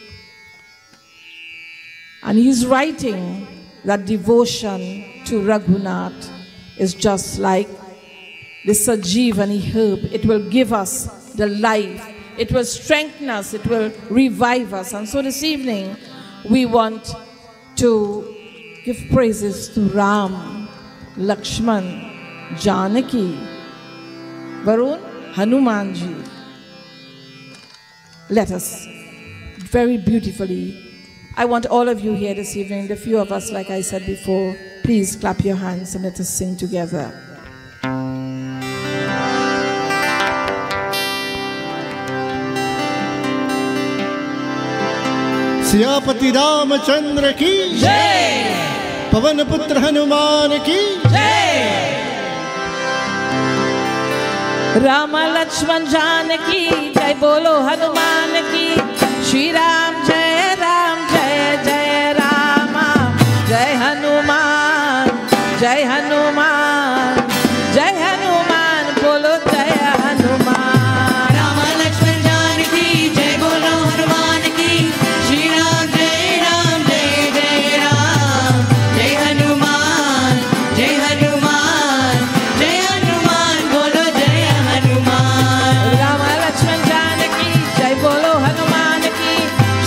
and he's writing that devotion to Raghunath is just like the Sajivani herb. It will give us the life. It will strengthen us. It will revive us. And so this evening, we want to give praises to Ram, Lakshman, Janaki, Varun, Hanumanji. Let us very beautifully, I want all of you here this evening, the few of us, like I said before, please clap your hands and let us sing together. Siyapati Ramchandra की जय, पवन पुत्र हनुमान की जय. राम लक्ष्मण जानकी जय बोलो हनुमान की. श्री राम जय जय राम. जय हनुमान जय हनुमान जय हनुमान बोलो जय हनुमान. राम लक्ष्मण जानकी जय बोलो हनुमान की. श्री राम जय जय राम. जय हनुमान जय हनुमान जय हनुमान बोलो जय हनुमान. राम लक्ष्मण जानकी जय बोलो हनुमान की.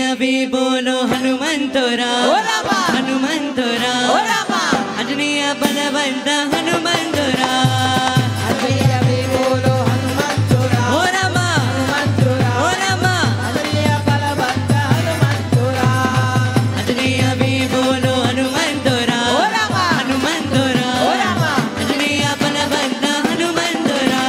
अंजलिया भी बोलो हनुमंतोरा हनुमंतोरा अंजलिया बलवंत हनुमंतोरा अंजलिया भी बोलो हनुमंतोरा ओ रामा हनुमंतोरा ओ रामा अंजलिया बलवंत हनुमंतोरा अंजलिया भी बोलो हनुमंतोरा ओ रामा हनुमंतोरा ओ रामा अंजलिया बलवंत हनुमंतोरा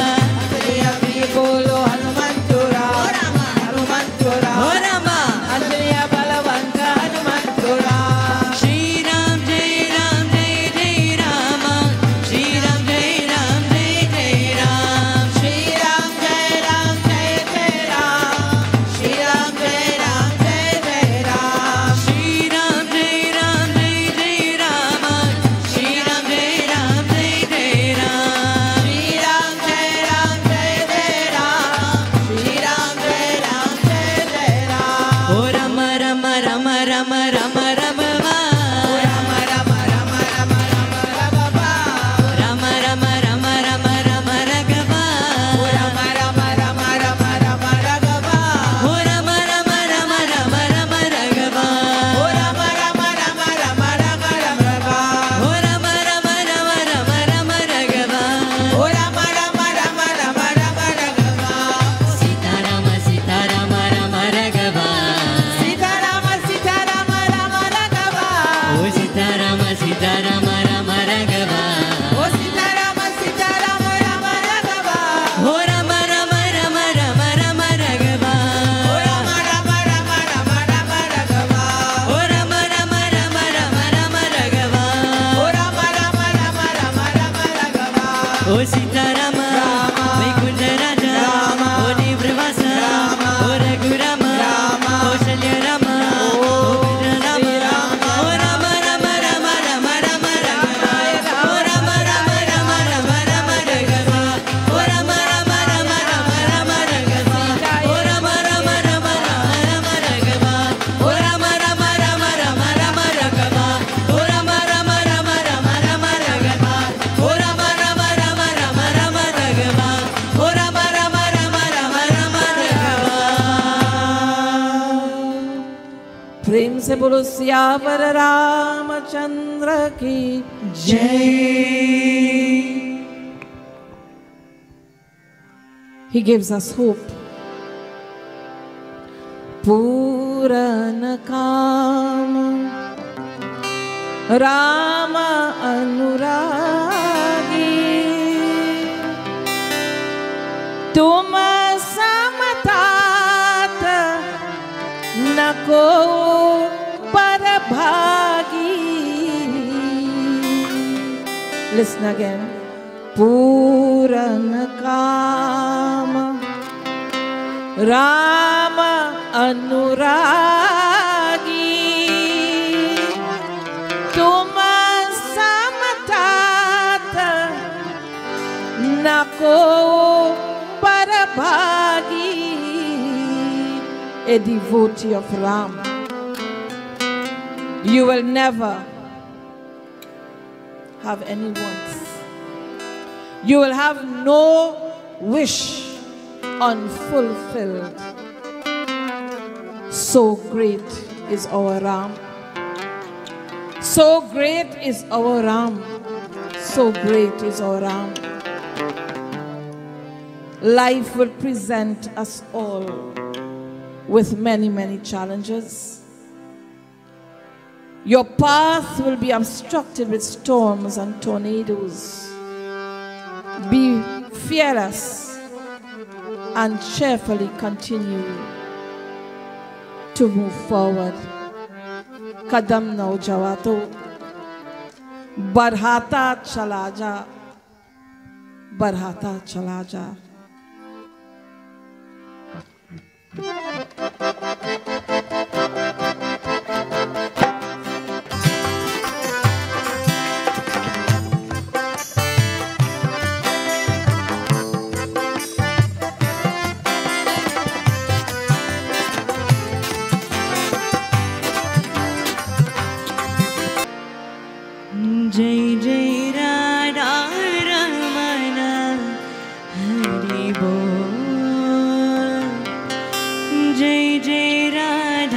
अंजलिया भी बोलो हनुमंतोरा ओ रामा हनुमंतोरा ओ रामा अंजलिया बलवंत हनुमंतोरा श्री राम जय राम जय जय राम श्री राम जय राम जय जय राम श्री राम जय राम जय जय राम श्री राम जय राम जय जय राम श्री राम जय राम जय जय राम श्री राम जय राम जय जय राम श्री राम जय राम जय जय राम श्री राम जय राम जय जय राम ओ राम राम राम राम राम राम वा ओ राम राम राम राम राम राम वा राम राम राम राम राम रघवा ओ राम राम राम राम राम रघवा ओ राम राम राम राम राम रघवा ओ राम राम राम राम राम रघवा ओ राम राम राम राम राम रघवा ओ राम राम राम राम राम रघवा सीताराम सीताराम राम रघवा सीताराम सीताराम राम रघवा ओ सीताराम सीताराम राम रघवा ओ सीताराम सीताराम राम रघवा ओ राम राम राम राम राम रघवा ओ राम राम राम राम राम रघवा ओ राम राम राम राम राम रघवा ओ राम राम राम राम राम रघवा ओ सीताराम वैकुंठ राजा ओ निवृवास ओ रघुराम कौशल्य राम ओ राम ओ राम राम राम राम राम रघवा ओ राम राम राम राम राम रघवा ओ राम राम राम राम राम रघवा ओ राम राम राम राम राम रघवा ओ राम राम राम राम राम रघवा ओ राम राम राम राम राम रघवा ओ राम राम राम राम राम रघवा ओ राम राम राम राम राम रघवा प्रेम से बोलो सियावर रामचंद्र की जय He gives us hope. पूरन काम राम अनुरागी तुम समतात नको परभागी. Listen again. पूरन काम राम अनुरागी तुम समतात नको परभागी. A devotee of Ram, you will never have any wants. You will have no wish unfulfilled. So great is our Ram. So great is our Ram. So great is our Ram. Life will present us all with many, many challenges. Your path will be obstructed with storms and tornadoes. Be fearless and cheerfully continue to move forward. Kadam na ujawato, barhata chala ja, barhata chala ja. जय जय राधा रमण हरि बोल. जय जय Radha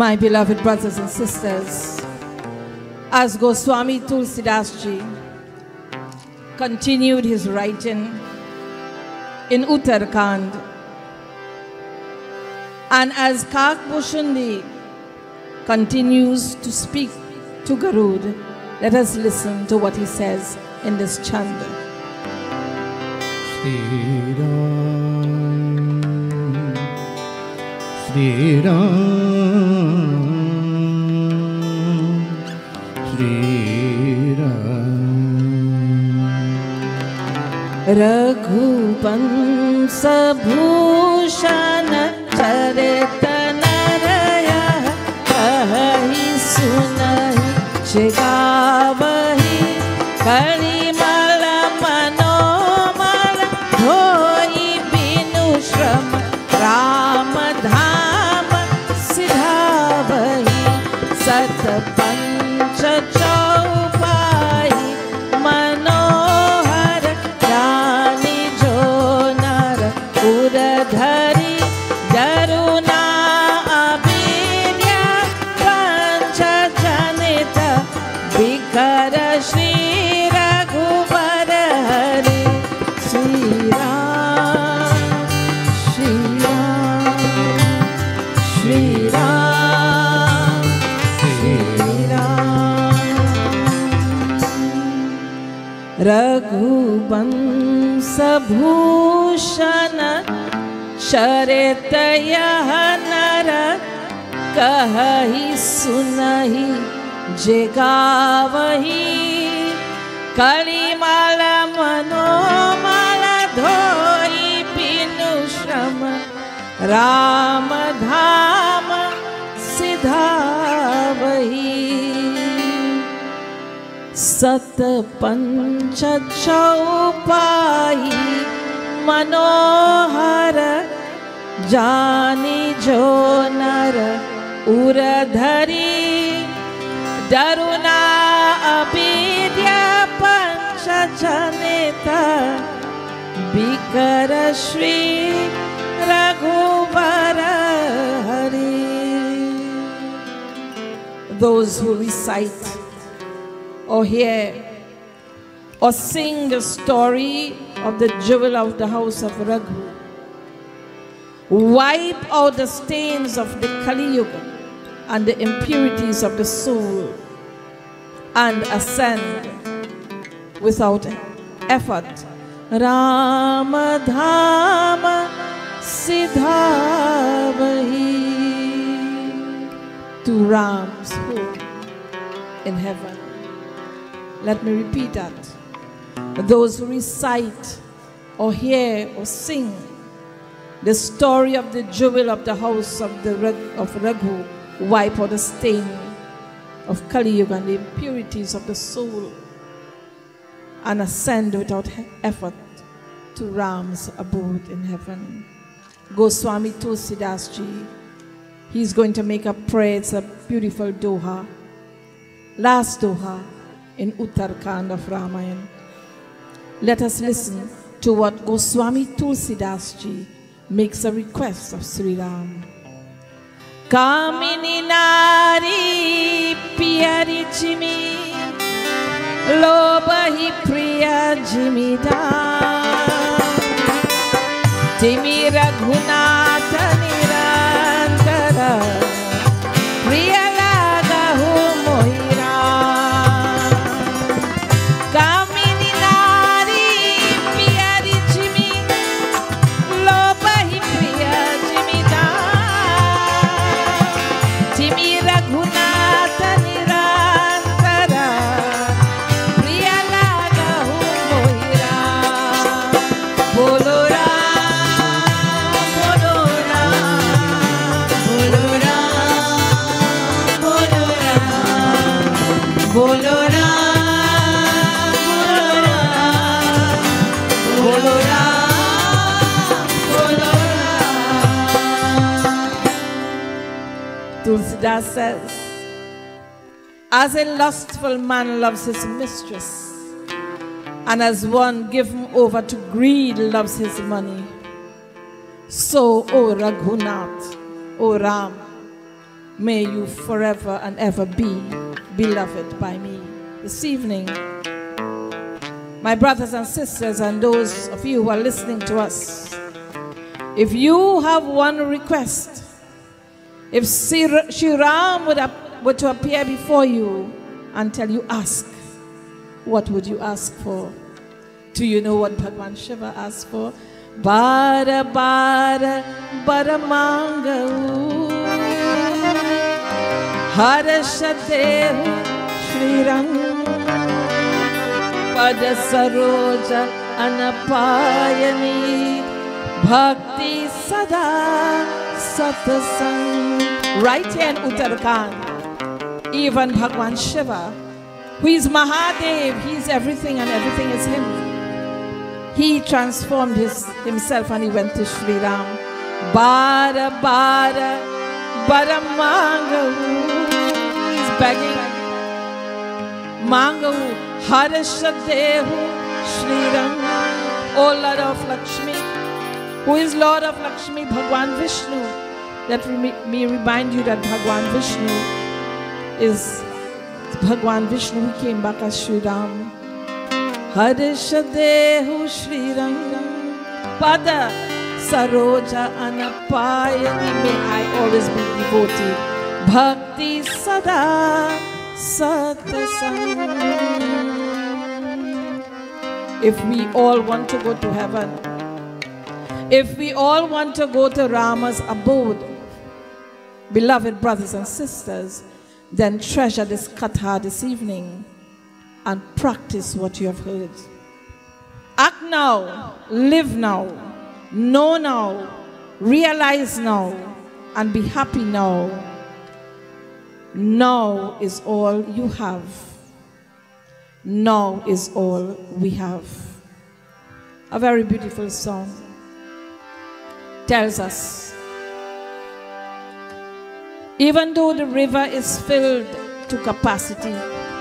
My beloved brothers and sisters, as Goswami Tulsidas Ji continued his writing in Uttarakhand, and as Kakbhushan continues to speak to Garud, let us listen to what he says in this chant. Shri Ram, Shri Ram, Shri Ram. Raghuvans Bhushan Charit Naraya Kahi Sunahi Shigavahi Kalimala Manomala Dhoi Binu Shram Ramadhama Siddhavahi Sat Pancha Chaupai Manohar Rani Jonar Uradhari Daruna Abhidya Pancha Janita Vikara Shri Raghuvar Hari Shri Ram, Shri Ram, Shri Ram, Shri Ram. Raghuvans Bhushan Charit Nara Kahi Sunahi Jegavahi Kalimala Manomala Dhoi Binu Shram Ramadhama Siddhavahi Sat Pancha Chaupai Manohara Jani Jonar Uradhari Daruna Abhidya Pancha Janita Bikara Shri Raghuvar Hari. Those who recite or hear or sing the story of the jewel of the house of Raghu wipe out the stains of the Kali Yuga and the impurities of the soul and ascend without effort Ramadhama Siddhavahi, to Ram's home in heaven. Let me repeat that. Those who recite or hear or sing the story of the jewel of the house of Raghu wipe out the stain of Kali Yuga and the impurities of the soul and ascend without effort to Ram's abode in heaven. Goswami Tulsidas Ji, he's going to make a prayer. It's a beautiful doha. Last doha in Uttarakhand of Ramayana. Let us listen to what Goswami Tulsidas Ji makes a request of Sri Ram. Kamini nari piyari chimi Lobahi priya jimida Timi Raghunatha nirantara Priya laga hu mohira Kamini nari piyari chimi Lobahi priya jimida Timi Raghunatha nirantara Priya laga hu mohira Bolo Bolo Ram, Bolo Ram, Bolo Ram. Tulsidas says, as a lustful man loves his mistress, and as one given over to greed loves his money, so, O Raghunath, O Ram, May you forever and ever be beloved by me. This evening, my brothers and sisters and those of you who are listening to us, if you have one request, if Sri Ram were to appear before you and tell you ask, what would you ask for? Do you know what Bhagwan Shiva asked for? Bara bara bara mangavu harashadehu Shri Ram pada saroja anapayani bhakti sada satsang. Right here in Uttarakhand, even Bhagwan Shiva, who is Mahadev, he is everything and everything is him. He transformed himself and he went to Shri Ram. Bara bara bara mangavu. He's begging. Mangavu harashadehu Shri Ram. O Lord of Lakshmi, who is Lord of Lakshmi, Bhagwan Vishnu. Let me remind you that Bhagwan Vishnu is Bhagwan Vishnu who came back as Shri Ram. Harishadehu Shri Ram Pada Saroja Anapayani. May I always be devoted. Bhakti Sada Satasang. If we all want to go to heaven, if we all want to go to Rama's abode, beloved brothers and sisters, then treasure this katha this evening and practice what you have heard. Act now, live now, know now, realize now, and be happy now. Now is all you have. Now is all we have. A very beautiful song tells us, even though the river is filled to capacity,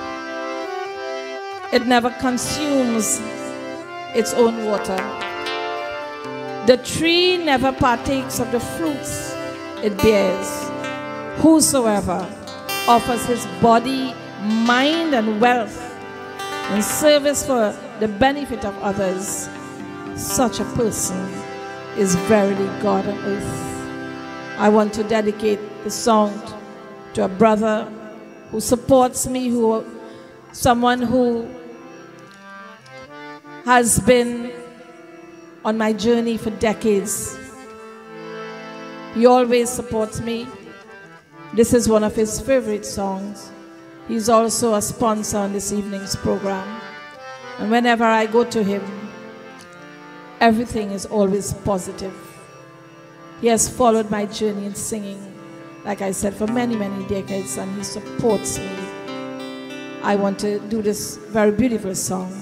it never consumes its own water. The tree never partakes of the fruits it bears. Whosoever offers his body, mind, and wealth in service for the benefit of others, such a person is verily God on earth. I want to dedicate the song to a brother who supports me, someone who has been on my journey for decades. He always supports me. This is one of his favorite songs. He's also a sponsor on this evening's program. And whenever I go to him, everything is always positive. He has followed my journey in singing, like I said, for many, many decades, and he supports me. I want to do this very beautiful song.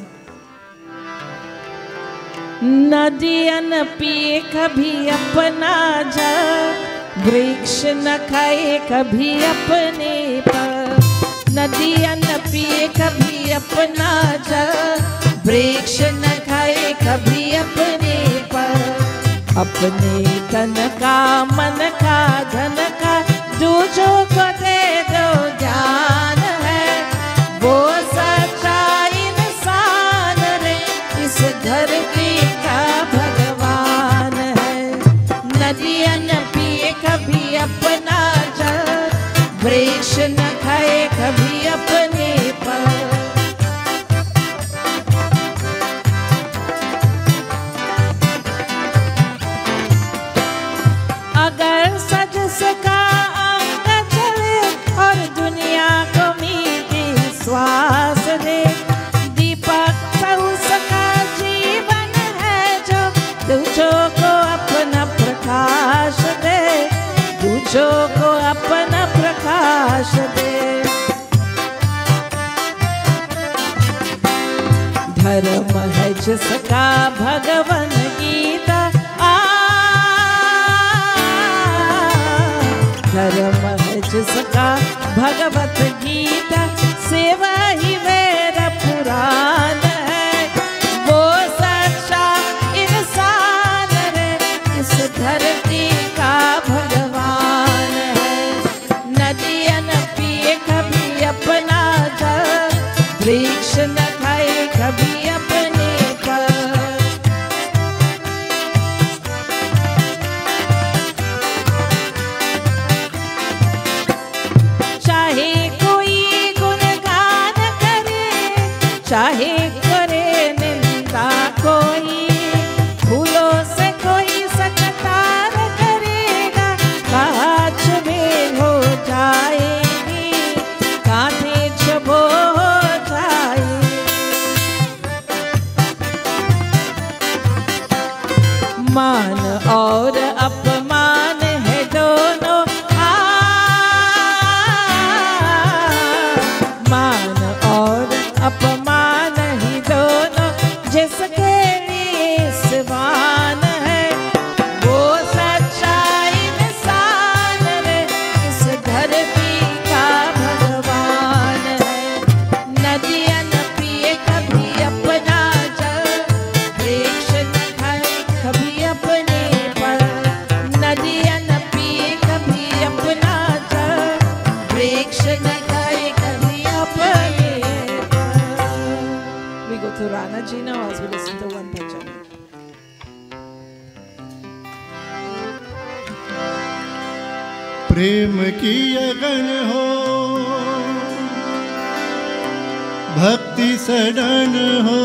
नदियाँ न पिए कभी अपना जल, वृक्ष न खाए कभी अपने पर। नदियाँ न पिए कभी अपना जल, वृक्ष न खाए कभी अपने पर। अपने तन का मन का धन का दूजों को दे दो ज्ञान है, वो सच्चा इंसान रे इस धरती का भगवान है। नदियाँ न पिए कभी अपना जल, वृक्ष न खाए कभी अपने पर। अगर सज सका अंग चले और दुनिया को मीठी श्वास दे, दीपक सऊ सका जीवन है जो तुझो को अपना प्रकाश दे, तुझो को अपना प्रकाश दे। धर्म है जिसका भगवन गीता, धर्म है जिसका भगवत गीता, सेवा ही वेद पुराण है, वो सच्चा इंसान रे इस धरती का भगवान है। चाहे करे निंदा कोई, फूलों से कोई सत्कार करेगा, कांच में हो जाएगी, कांटे चबो हो जाए। मान और अपमान है दोनों, मान और अपमान ही दोनों जिसके लिए समान है, वो सच्चाई इंसान है, इस धरती का भगवान है। नदियाँ न पिए कभी अपना जल, वृक्ष न खाए कभी अपने पर, नदियाँ न पिए कभी अपना जल, वृक्ष न खाए कभी अपने पर। We go to Rana Ji now as we listen to one bhajan. प्रेम की अगन हो, भक्ति सडन हो,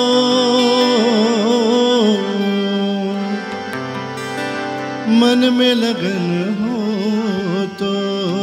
मन में लगन हो तो,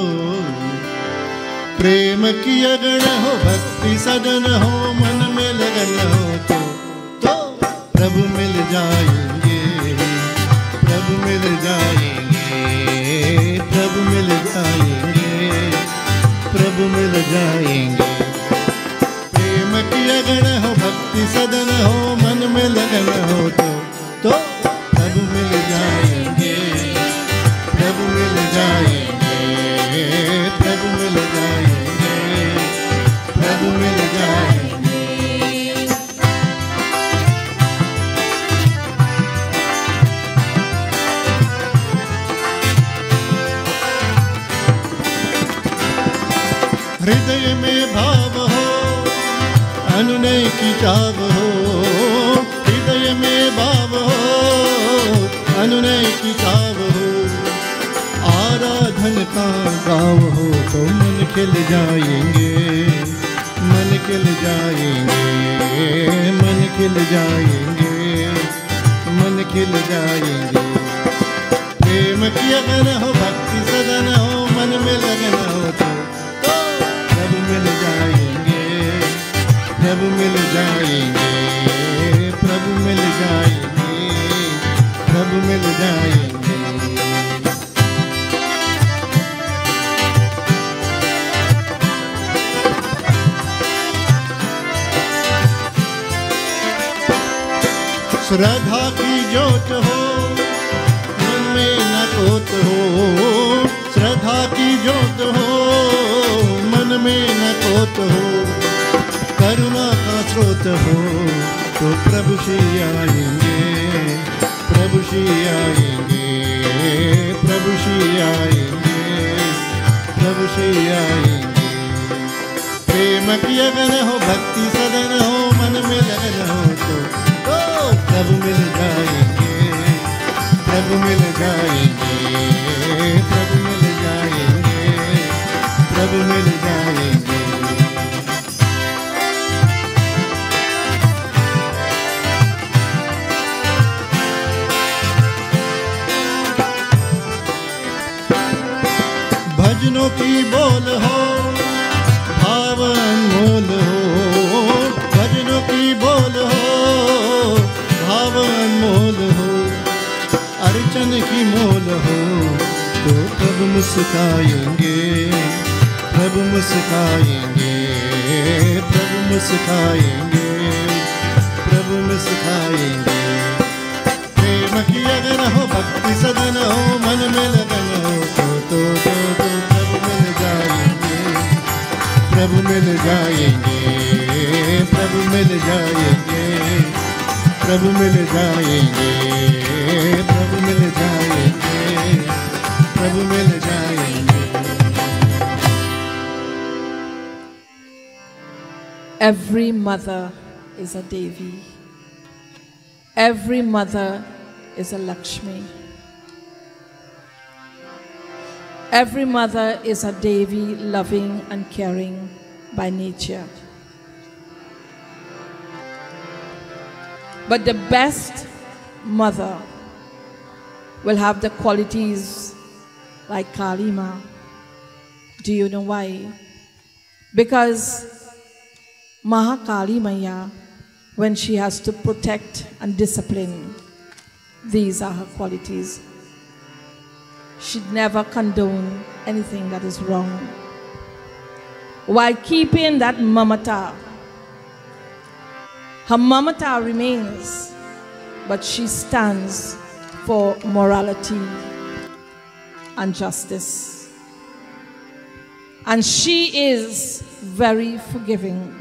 प्रेम की अगन हो, भक्ति सडन हो, मन में लगन हो तो प्रभु मिल जाएंगे, प्रभु मिल जाएंगे, प्रभु मिल जाएंगे, प्रभु मिल जाएंगे। प्रेम की अगन हो, भक्ति सदन हो, मन में लगन हो तो प्रभु मिल जाएंगे, प्रभु मिल जाएंगे, प्रभु मिल जाएंगे, प्रभु मिल जाएंगे। हृदय में भाव हो, अनुनय की चाव हो, हृदय में भाव हो, अनुनय की चाव हो, आराधन का गाँव हो तो मन खिल जाएंगे, मन खिल जाएंगे, मन खिल जाएंगे, मन खिल जाएंगे। प्रेम की अगन हो, भक्ति सदन हो, मन में लगन हो तो प्रभु मिल जाएंगे, प्रभु मिल जाएंगे, प्रभु मिल जाएंगे, प्रभु मिल जाएंगे। श्रद्धा की ज्योत हो, मन में न कोत हो, श्रद्धा की ज्योत हो, मन में न कोत हो, करुणा का स्रोत हो तो प्रभु श्री आएंगे, प्रभु श्री आएंगे, प्रभु श्री आएंगे, प्रभु श्री आएंगे। प्रेम की अगन हो, भक्ति सदन हो, मन में लगन हो तो प्रभु मिल जाएंगे, प्रभु मिल जाएंगे, प्रभु मिल जाएंगे, प्रभु मिल जाएंगे। भजनों की बोल हो, भाव अनमोल हो, भजनों की बोल हो, भाव अनमोल हो, अर्चन की मोल हो तो प्रभु मुस्काएंगे, प्रभु मुस्काएंगे, प्रभु मुस्काएंगे, प्रभु मुस्काएंगे। प्रेम की अगन हो, भक्ति सदन हो, मन में लगन हो तो प्रभु मिल जाएंगे, प्रभु मिल जाएंगे, प्रभु मिल जाएंगे, प्रभु मिल जाएंगे, प्रभु मिल जाएंगे, प्रभु मिल जाएंगे। Every mother is a Devi. Every mother is a Lakshmi. Every mother is a Devi, loving and caring by nature. But the best mother will have the qualities like Kali Ma. Do you know why? Because Mahakali Maya, when she has to protect and discipline, these are her qualities. She'd never condone anything that is wrong, while keeping that mamata. Her mamata remains, but she stands for morality and justice. And she is very forgiving.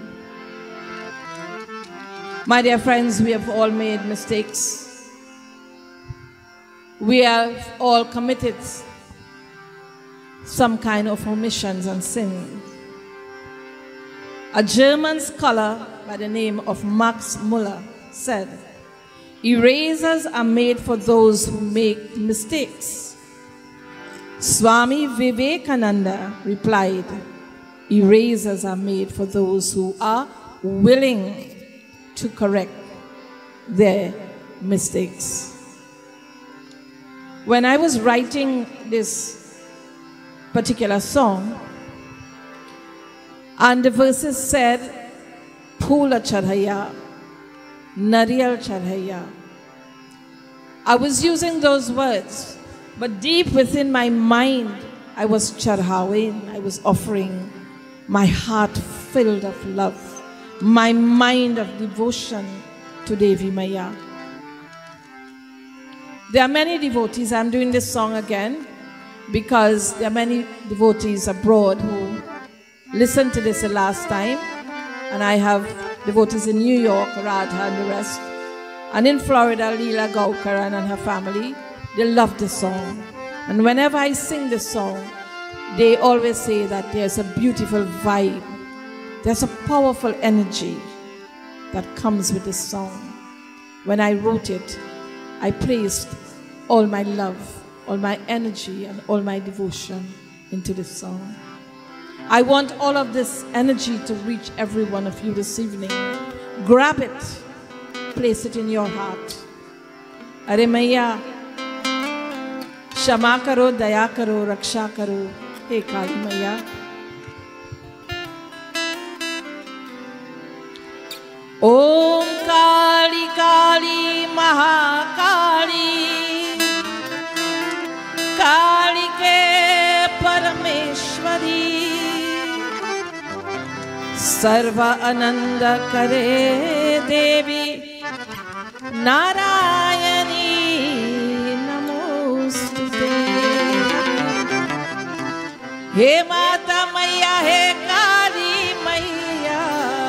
My dear friends, we have all made mistakes. We have all committed some kind of omissions and sin. A German scholar by the name of Max Muller said, "Erasers are made for those who make mistakes." Swami Vivekananda replied, "Erasers are made for those who are willing to correct their mistakes." When I was writing this particular song, and the verses said, "Phoola chadhaya, nariyal chadhaya," I was using those words, but deep within my mind, I was chadhawing, I was offering my heart filled of love, my mind of devotion to Devi Maya. There are many devotees. I'm doing this song again because there are many devotees abroad who listened to this the last time. And I have devotees in New York, Radha and the rest. And in Florida, Leela Gaukaran and her family, they love this song. And whenever I sing this song, they always say that there's a beautiful vibe. There's a powerful energy that comes with this song. When I wrote it, I placed all my love, all my energy, and all my devotion into this song. I want all of this energy to reach every one of you this evening. Grab it, place it in your heart. Are Maya, Shama karo, daya karo, raksha karo, Hey Kali Maya. Om Kali Kali Mahakali, Kali ke Parameshwari, Sarva Ananda Kare Devi, Narayani Namostute. He Mata Maya, He Kali Maya.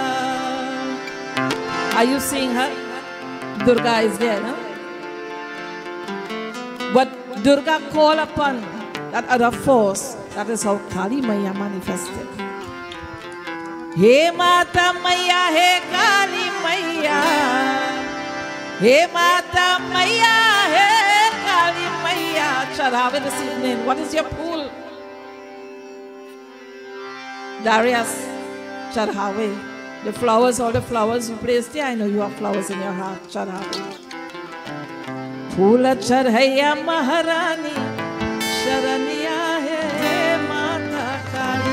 Are you seeing her? Durga is there, no? But Durga called upon that other force. That is how Kali Maya manifested. He Mata Maya, He Kali Maya. He Mata Maya, He Kali Maya. Chadhawe this evening. What is your pool? Darius, Chadhawe. The flowers, all the flowers you placed there, I know you have flowers in your heart. Chadhawe. Phoola chadhaya Maharani, Sharaniya hai Mata Kali.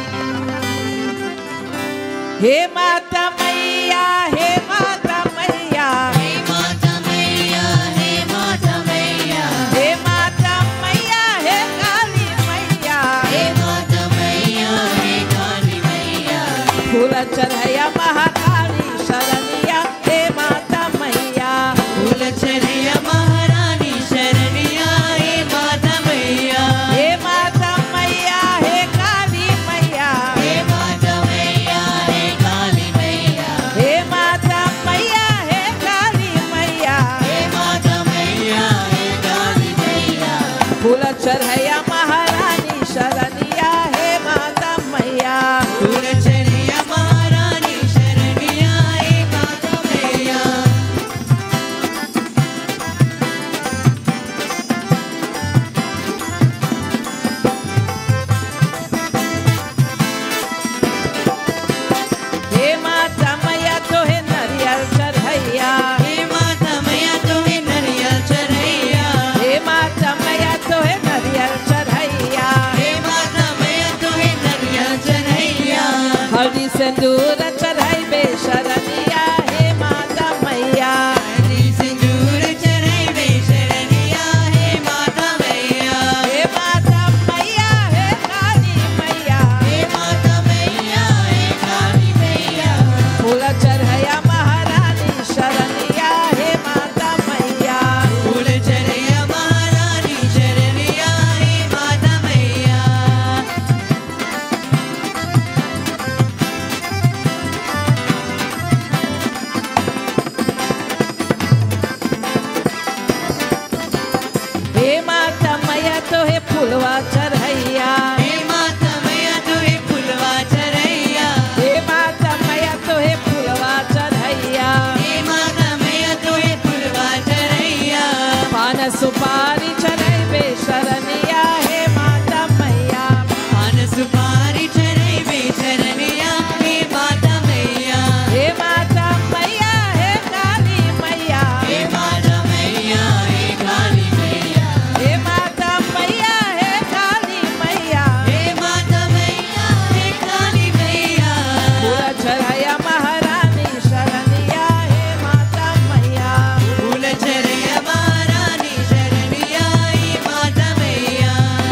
He Mata Maya, He Mata Maya. He Mata Maya, He Mata Maya. He Mata Maya, He Kali Maya. He Mata Maya, He Kali Maya. Phoola chadhaya Mahakali, Sharaniya He Mata Maya. Phoola chadhaya Maharani, Sharaniya He Mata Maya. He Mata Maya, He Kali Maya. He Mata Maya, He Kali Maya. He Mata Maya, He Kali Maya. He Mata Maya, He Kali Maya. Phoola chadhaya Maharani, Sharaniya He Mata Maya. Phoola chadhaya Maharani, Sharaniya He हल्दी सिंदूर चढ़ाई बे शरणिया हे माता मैया हल्दी सिंदूर चढ़ाई बे शरणिया हे माता मैया हे माता मैया हे काली मैया हे माता मैया हे काली मैया फूल चढ़ाया महारानी शरणिया हे माता मैया फूल चढ़ाया महारानी शरणिया हे माता मैया हे माता मैया तो हे फूलवा चढ़ैया हे माता मैया तुहे फुलवा चढ़ैया हे माता मैया तो हे फूलवा चढ़ैया हे माता मैया तुहे फुलवा चढ़ैया पान सुपारी चढ़ै बे शरणिया हे माता मैया पान सुपारी चढ़ै बे शरणिया हे माता मैया हे माता मैया हे काली मैया हे माता मैया हे काली मैया हे माता मैया हे काली मैया हे माता मैया हे काली मैया फूल चढ़ाया महारानी शरणिया हे माता मैया फूल चढ़ैया महारानी शरणिया हे माता मैया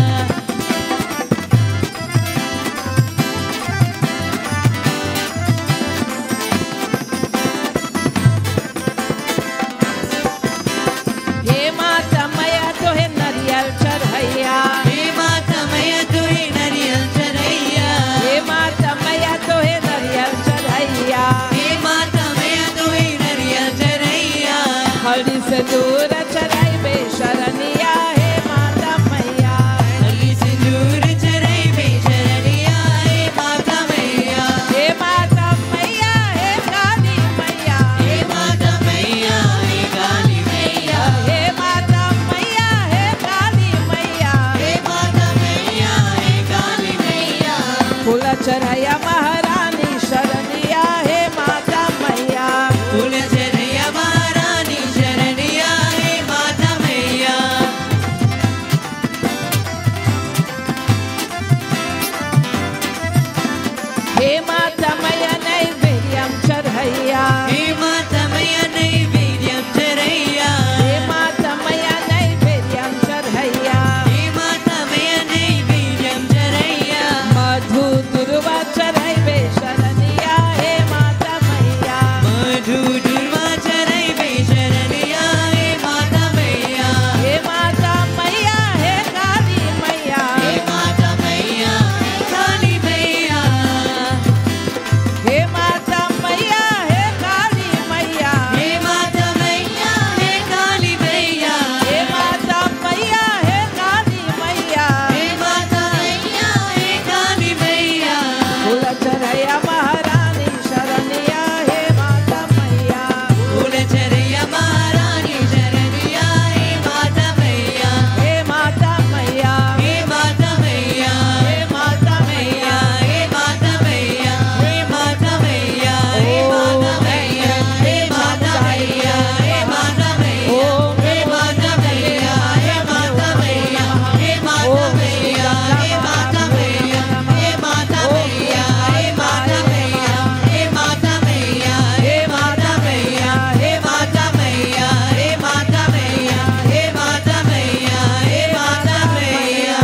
हे माता मैया तो हे नरियल चढ़ैया हे माता मैया तुहे नरियल चढ़ैया हे माता मैया तो हे नरियल चढ़ैया हे माता मैया तुहे नरियल चढ़ैया हल्दी से दूर चढ़ाई बे शरणिया हे माता मैया हल्दी सिंदूर चढ़ै बे शरणिया हे माता मैया हे माता मैया हे काली मैया हे माता मैया हे काली मैया हे माता मैया हे काली मैया हे माता मैया हे काली मैया फूल चढ़ाया महारानी शरणिया हे माता मैया फूल चढ़ैया महारानी शरणिया हे माता मैया हे माता मैया नैवेद्यम चढ़ैया हे माता मैया नैवेद्यम चढ़ैया हे माता मैया नैवेद्यम चढ़ैया हे माता मैया नैवेद्यम चढ़ैया मधु दुर्वा चढ़ै बे शरणिया हे माता मैया मधु दुर्वा चढ़ै बे शरणिया हे माता मैया हे माता मैया हे काली मैया हे माता मैया हे काली मैया हे माता मैया हे काली मैया हे माता मैया हे काली मैया हे माता मैया हे काली मैया हे माता मैया हे काली मैया फूल चढ़ैया महारानी शरणिया हे माता मैया फूल चढ़ैया महारानी शरणिया हे माता मैया हे माता मैया हे माता मैया हे माता मैया हे माता मैया हे माता मैया हे माता मैया हे माता मैया हे माता मैया ओम हे माता मैया हे माता मैया हे माता मैया हे माता मैया हे माता मैया हे माता मैया हे माता मैया हे माता मैया हे माता मैया हे माता मैया हे माता मैया हे माता मैया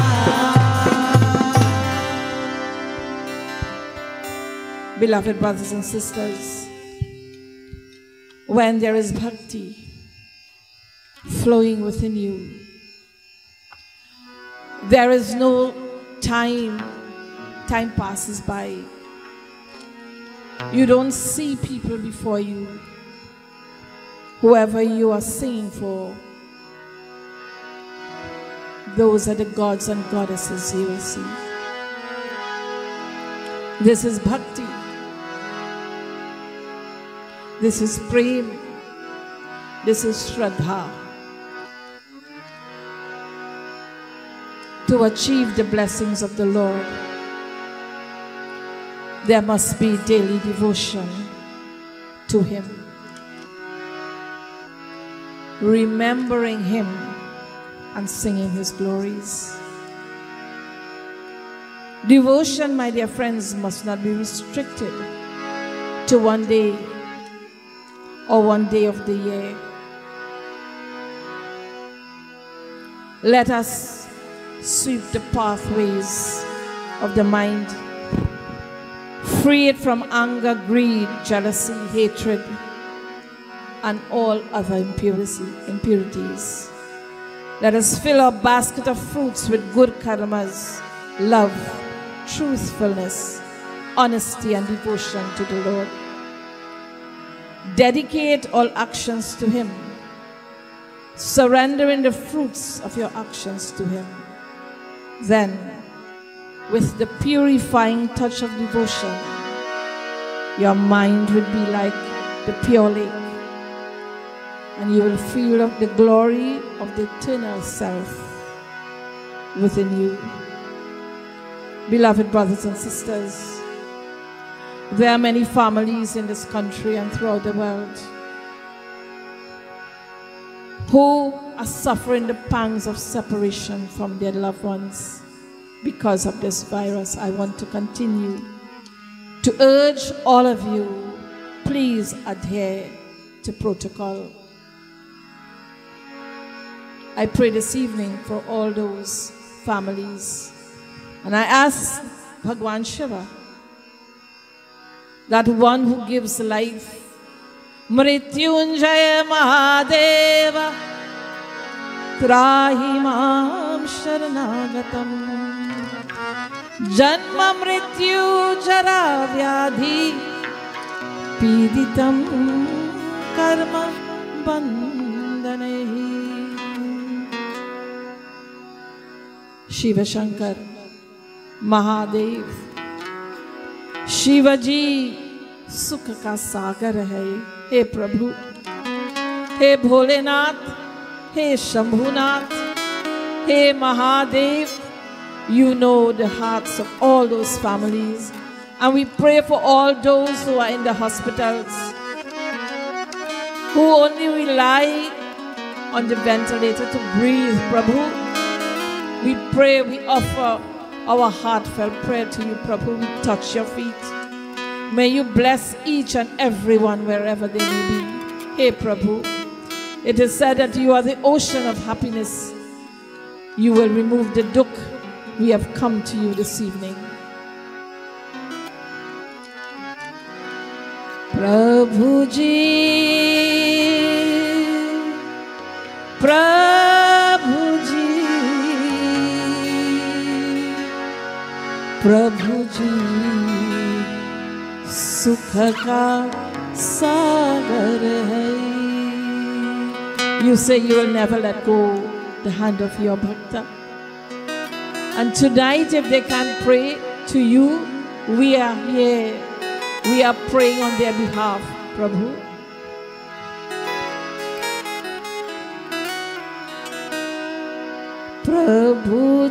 Beloved brothers and sisters, when there is bhakti flowing within you, there is no time passes by. You don't see people before you. Whoever you are singing for, those are the gods and goddesses you will see. This is bhakti. This is prem. This is shraddha. To achieve the blessings of the Lord, there must be daily devotion to Him, remembering Him and singing His glories. Devotion, my dear friends, must not be restricted to one day or one day of the year. Let us sweep the pathways of the mind, free it from anger, greed, jealousy, hatred, and all other impurities. Let us fill our basket of fruits with good karmas, love, truthfulness, honesty, and devotion to the Lord. Dedicate all actions to Him, surrendering the fruits of your actions to Him. Then, with the purifying touch of devotion, your mind will be like the pure lake, and you will feel the glory of the eternal self within you. Beloved brothers and sisters, there are many families in this country and throughout the world who are suffering the pangs of separation from their loved ones because of this virus. I want to continue to urge all of you, please adhere to protocol. I pray this evening for all those families, and I ask Bhagwan Shiva, that one who gives life, Mrityunjaya Mahadeva, Trahi Mam Sharanagatam, Janma Mrityu Jara Vyadhi, Piditam Karma Bandhanehi. Shiva Shankar, Mahadev, Shivji सुख का सागर है। हे प्रभु, हे भोलेनाथ, हे शंभुनाथ, हे Mahadev, you know the hearts of all those families, and we pray for all those who are in the hospitals, who only rely on the ventilator to breathe. Prabhu, we pray, we offer our heartfelt prayer to you, Prabhu. We touch your feet. May you bless each and everyone wherever they may be. Hey, Prabhu, it is said that you are the ocean of happiness. You will remove the dukh. We have come to you this evening. Prabhu ji, Prabhu ji, Prabhu ji, sukh ka sagar hai. You say you will never let go the hand of your bhakta. And tonight, if they can't pray to you, we are here. We are praying on their behalf, Prabhu. Prabhu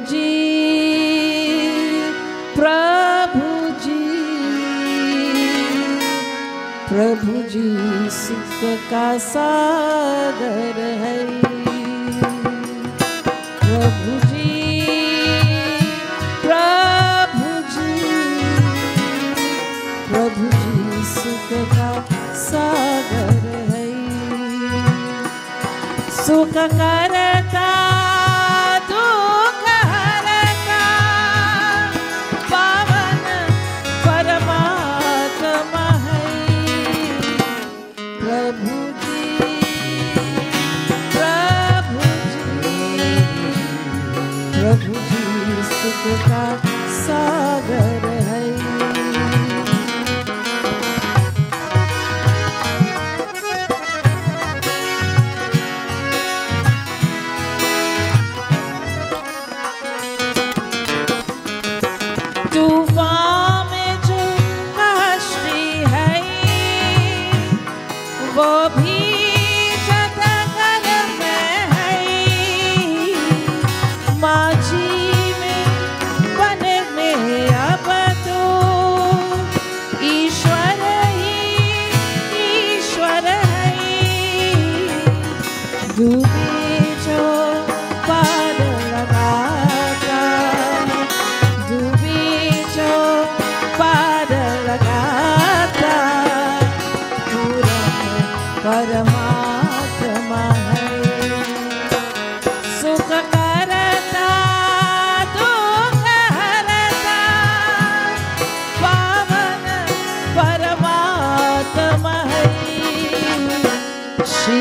ji, Prabhu ji, Prabhu ji, sukh ka sagar hai. Prabhu ji, Prabhu ji, Prabhu ji, sukh ka sagar hai. Sukh karta Prabhu ji, sukh ka sagar hai.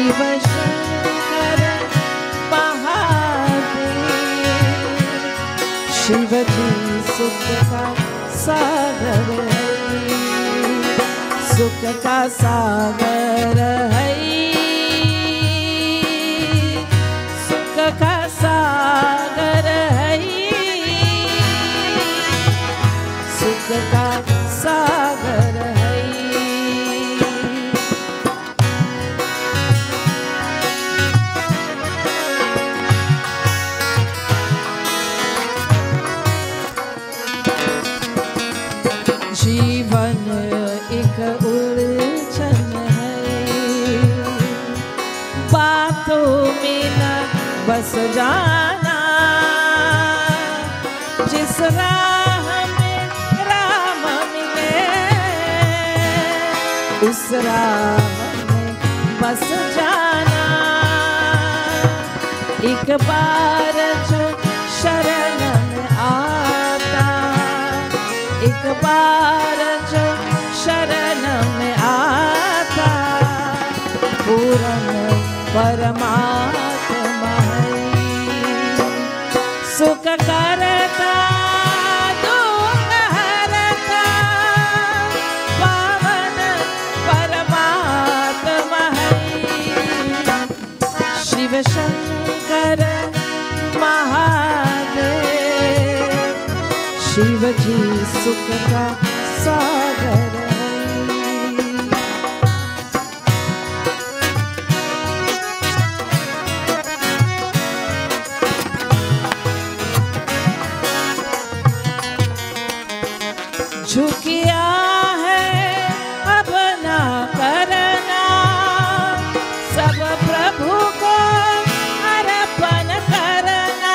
Shiv Shankar Mahadev, Shiv जी सुख का सागर है, सुख का सागर है, सुख का सागर है, सुख का सागर है। जीवन एक उलझन है, बातों में न बस जाना, जिस राह में राम मिले उस राह में बस जाना। एक बार जो शरण में आता, एक बार जो शरण में आता, पूर्ण परमात्मा है, सुख करता दुख हरता, पावन परमात्मा है। शिव शंकर महादेव, शिव जी सुख का सागर है। झुकिया है अब ना करना, सब प्रभु को अर्पण करना,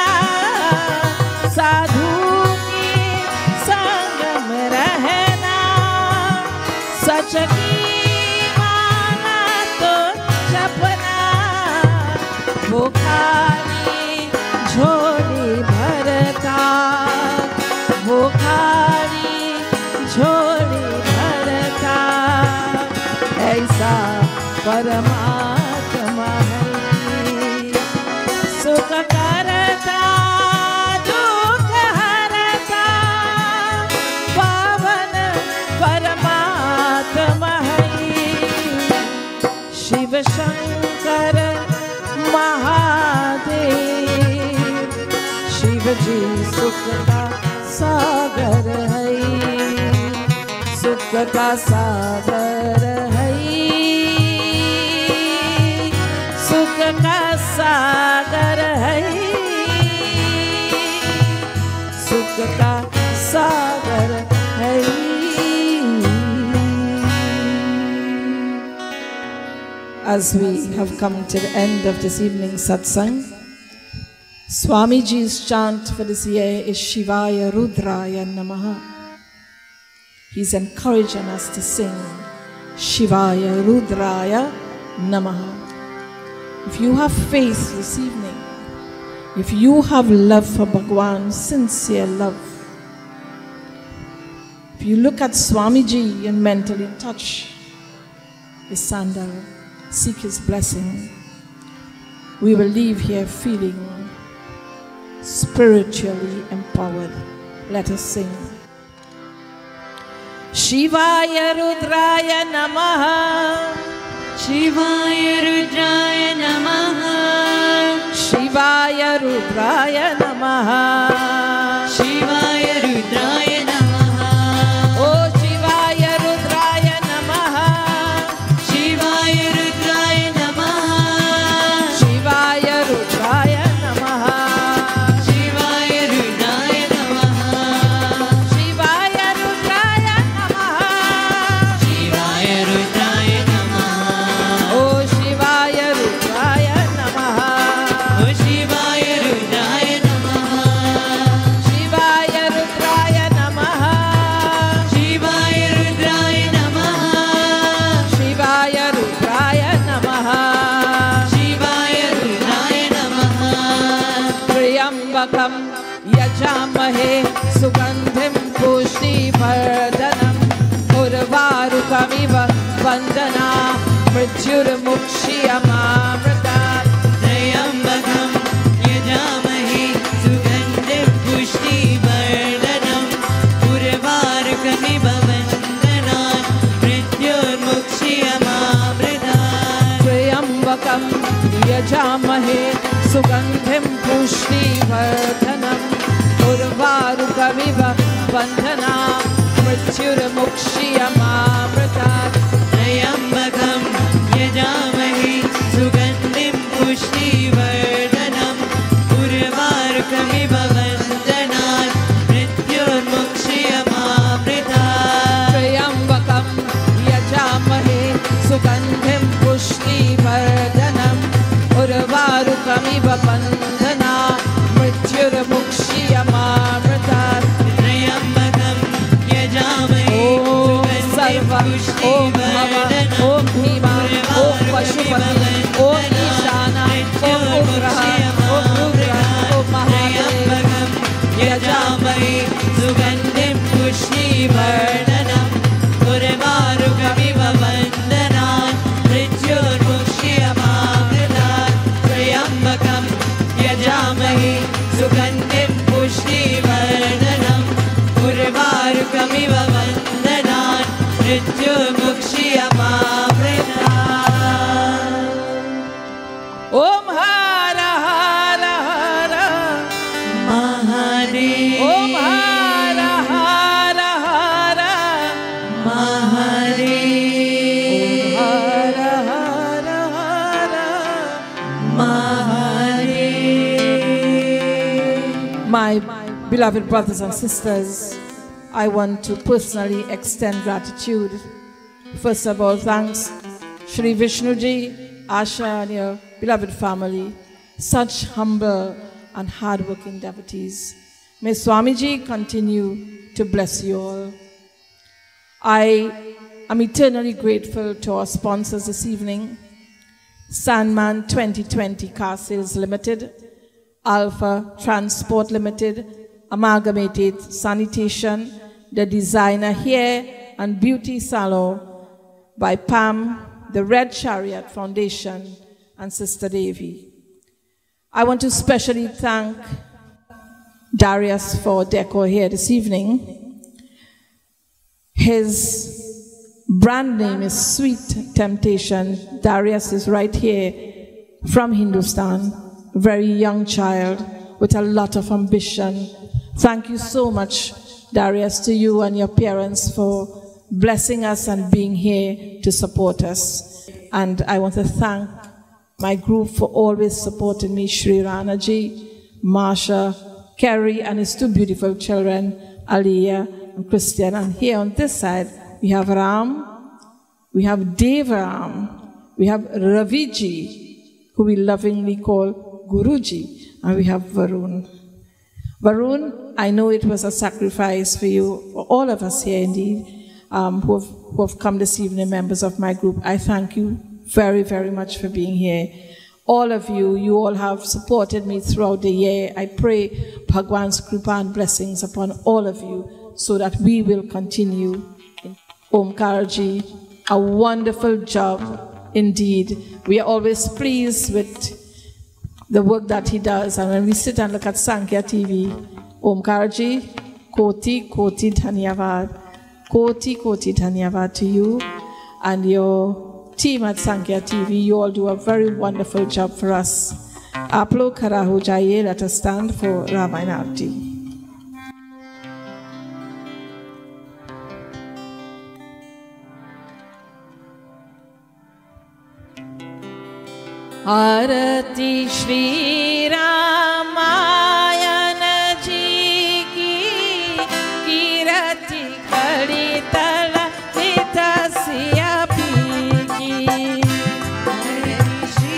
साधु की संग में रहना, सच की माना तो जपना, वो खाली झोली भरता, वो खाली झोली भरता, ऐसा परमात्मा है, सुख करता दुख हरता, पावन परमात्मा है। शिव शंकर महादेव, शिव जी सुख का सागर है, सुख का सागर है, सुख का सागर है, सुख का सागर है। As we have come to the end of this evening's satsang, Swamiji's chant for this year is Shivaya Rudraya Namaha. He's encouraging us to sing Shivaya Rudraya Namaha. If you have faith this evening, if you have love for Bhagwan, sincere love, if you look at Swamiji and mentally touch his sandal, seek his blessing, we will leave here feeling spiritually empowered. Let us sing. Shivaya Rudraya Namaha, Shivaya Rudraya Namaha, Shivaya Rudraya Namaha, Shivaya Rudraya Namaha, Oh Shivaya Rudraya Namaha, Shivaya Rudraya Namaha, Shivaya Rudraya Namaha, Shivaya Rudraya Namaha, Shivaya Rudraya Namaha, Shivaya Rudraya Namaha, Oh Shivaya Rudraya Namaha, Oh Shivaya Rudraya Namaha, Shivaya Rudraya Namaha, Shivaya Rudraya Namaha, Shivaya Rudraya Namaha, Shivaya Rudraya Namaha, Priyambakam Yajamahe Sugandhim Pushtivardanam Urvarukamiva Vandana Mrityurmukshiyama यजामहे सुगन्धिं पुष्टिवर्धनम् उर्वारुकमिव बन्धनान् मृत्युर्मुक्षीयमामृतात् त्र्यम्बकं यजामहे सुगन्धिं पुष्टिवर्धनम् उर्वारुकमिव बन्धनान् मृत्युर्मुक्षीयमामृतात् त्र्यम्बकं यजामहे सुगन्धिं पुष्टिवर्धनम् उर्वारुकमिव बन्धनान् मृत्युर्मुक्षीयमामृतात् त्र्यम्बकं यजामहे ओम भीमा ओम पशुपति ओम ईशाना ओम उग्रः ओम रुद्रः ओम महादेव यजामहे सुगन्धिं पुष्टिवर्धनम् उर्वारुकमिव बन्धनान् मृत्युर्मुक्षीयमामृतात् त्र्यम्बकं यजामहे सुगन्धिं पुष्टिवर्धनम् उर्वारुकमिव बन्धनान् मृत्युर्मुक्षीयमामृतात् ओम हर हर हर महादेव ओम हर हर हर महादेव हर हर हर Mahadev My beloved brothers and sisters, I want to personally extend gratitude. First of all, thanks Shri Vishnuji, Asha and your beloved family, such humble and hard-working devotees. May Swamiji continue to bless you all. I am eternally grateful to our sponsors this evening, Sandman 2020 Car Sales Limited, Alpha Transport Limited, Amalgamated Sanitation, the Designer Hair and Beauty Salon by Pam, the Red Chariot Foundation, and Sister Devi. I want to specially thank Darius for decor here this evening. His brand name is Sweet Temptation. Darius is right here from Hindustan, a very young child with a lot of ambition. Thank you so much, Darius, to you and your parents for blessing us and being here to support us. And I want to thank my group for always supporting me, Sri Ranaji, Marsha, Kerry, and his two beautiful children, Aliyah and Christian. And here on this side, we have Ram, we have Dev Ram, we have Raviji, who we lovingly call Guruji, and we have Varun. Varun, I know it was a sacrifice for you, for all of us here indeed, who have come this evening, members of my group. I thank you very, very much for being here. All of you, you all have supported me throughout the year. I pray Bhagwan's Kripa and blessings upon all of you so that we will continue. Omkarji, a wonderful job indeed. We are always pleased with the work that he does. And when we sit and look at Sankhya TV, Omkarji, Koti Dhanyavad. Koti Dhanyavad to you and your team at Sankhya TV. You all do a very wonderful job for us. Aplo Karaho Jaye, let us stand for Ramayana Arti. Arati Shri Ramayana Ji ki Kirati Kali Tala Nitasya Pi ki Arati Shri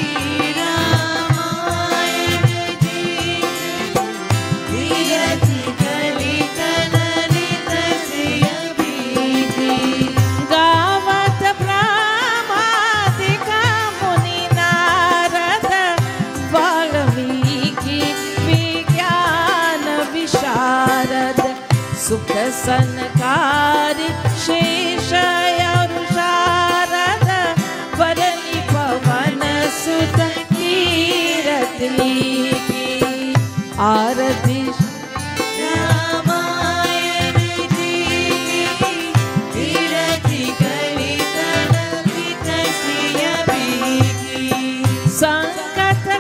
Ramayana Ji ki Kirati Kali Tala Nitasya Pi ki Gavat Brahmadika Muni Narada Valmiki Vigyana Visharad Sukha Sankari Sheshaya Rusharada Varani Pavana Sutta Kiratli ki Arati Ramayana Ji ki Kirati Kali Tala Nitasya Pi ki Sankata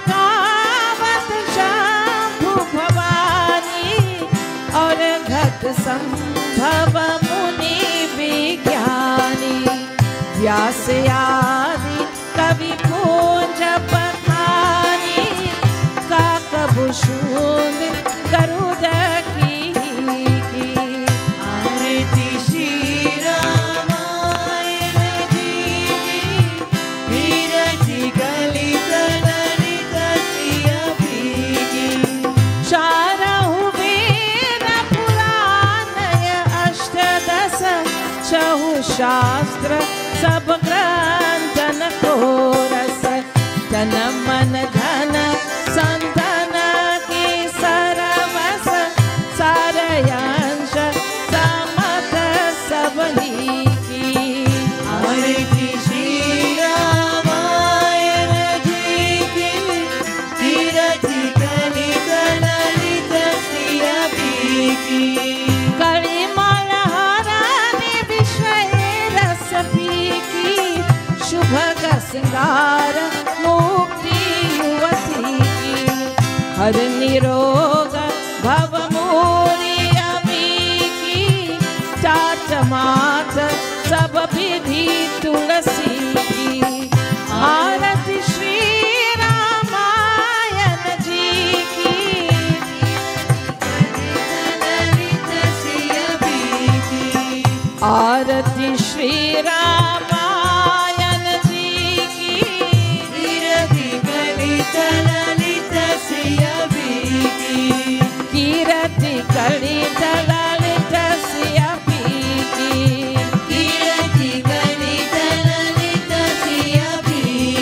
संभव मुनि विज्ञानी व्यास आदि कवि पूज पठानी काकभूषुंड गरुड़ की आरती श्री रामायण जी की विरति कलित ललित सिया की चारहु वेद पुराण अष्टदश चहु शास्त्र सब ग्रंथन को रस तन मन धन संतन की सरवस सारयांश समत सबनी की आरती श्री रामायण जी की विरति कलित ललित सिया की कलिमल हराने विषय रस की शुभ श्रृंगार मुक्ति युवती की हर निरोग भव मोरी अमी की चाट मात सब विधि तुलसी की आरती श्री रामायण जी की ललित सिया की आरती श्री रामायण जी की विरति कलित ललित सिया की कीरति कलित ललित सिया की कीरति कलित ललित सिया की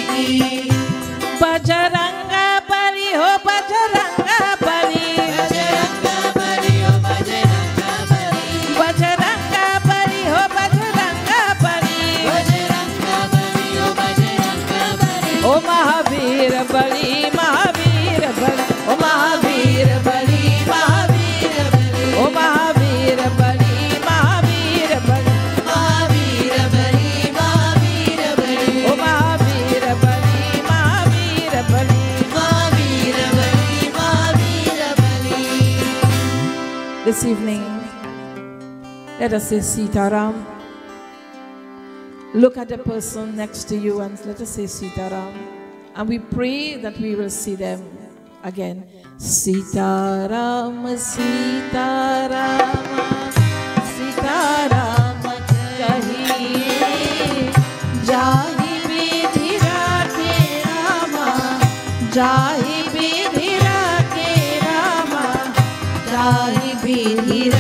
बजरंग बली हो बजरंग बली बजरंग बली हो बजरंग बली बजरंग बली हो बजरंग बली बजरंग बली हो बजरंग बली ओ महावीर बली महावीर बली ओ महावीर बली महावीर बली ओ महावीर बली महावीर बली महावीर बली महावीर बली ओ महावीर बली महावीर बली महावीर बली महावीर बली This evening, let us say Sitaram. Look at the person next to you and let us say Sitaram. And we pray that we will see them again. Sitaram, Sitaram, Sitaram, kahiye jahi vidhi rakhe Rama, jahi vidhi rakhe Rama, jahi vidhi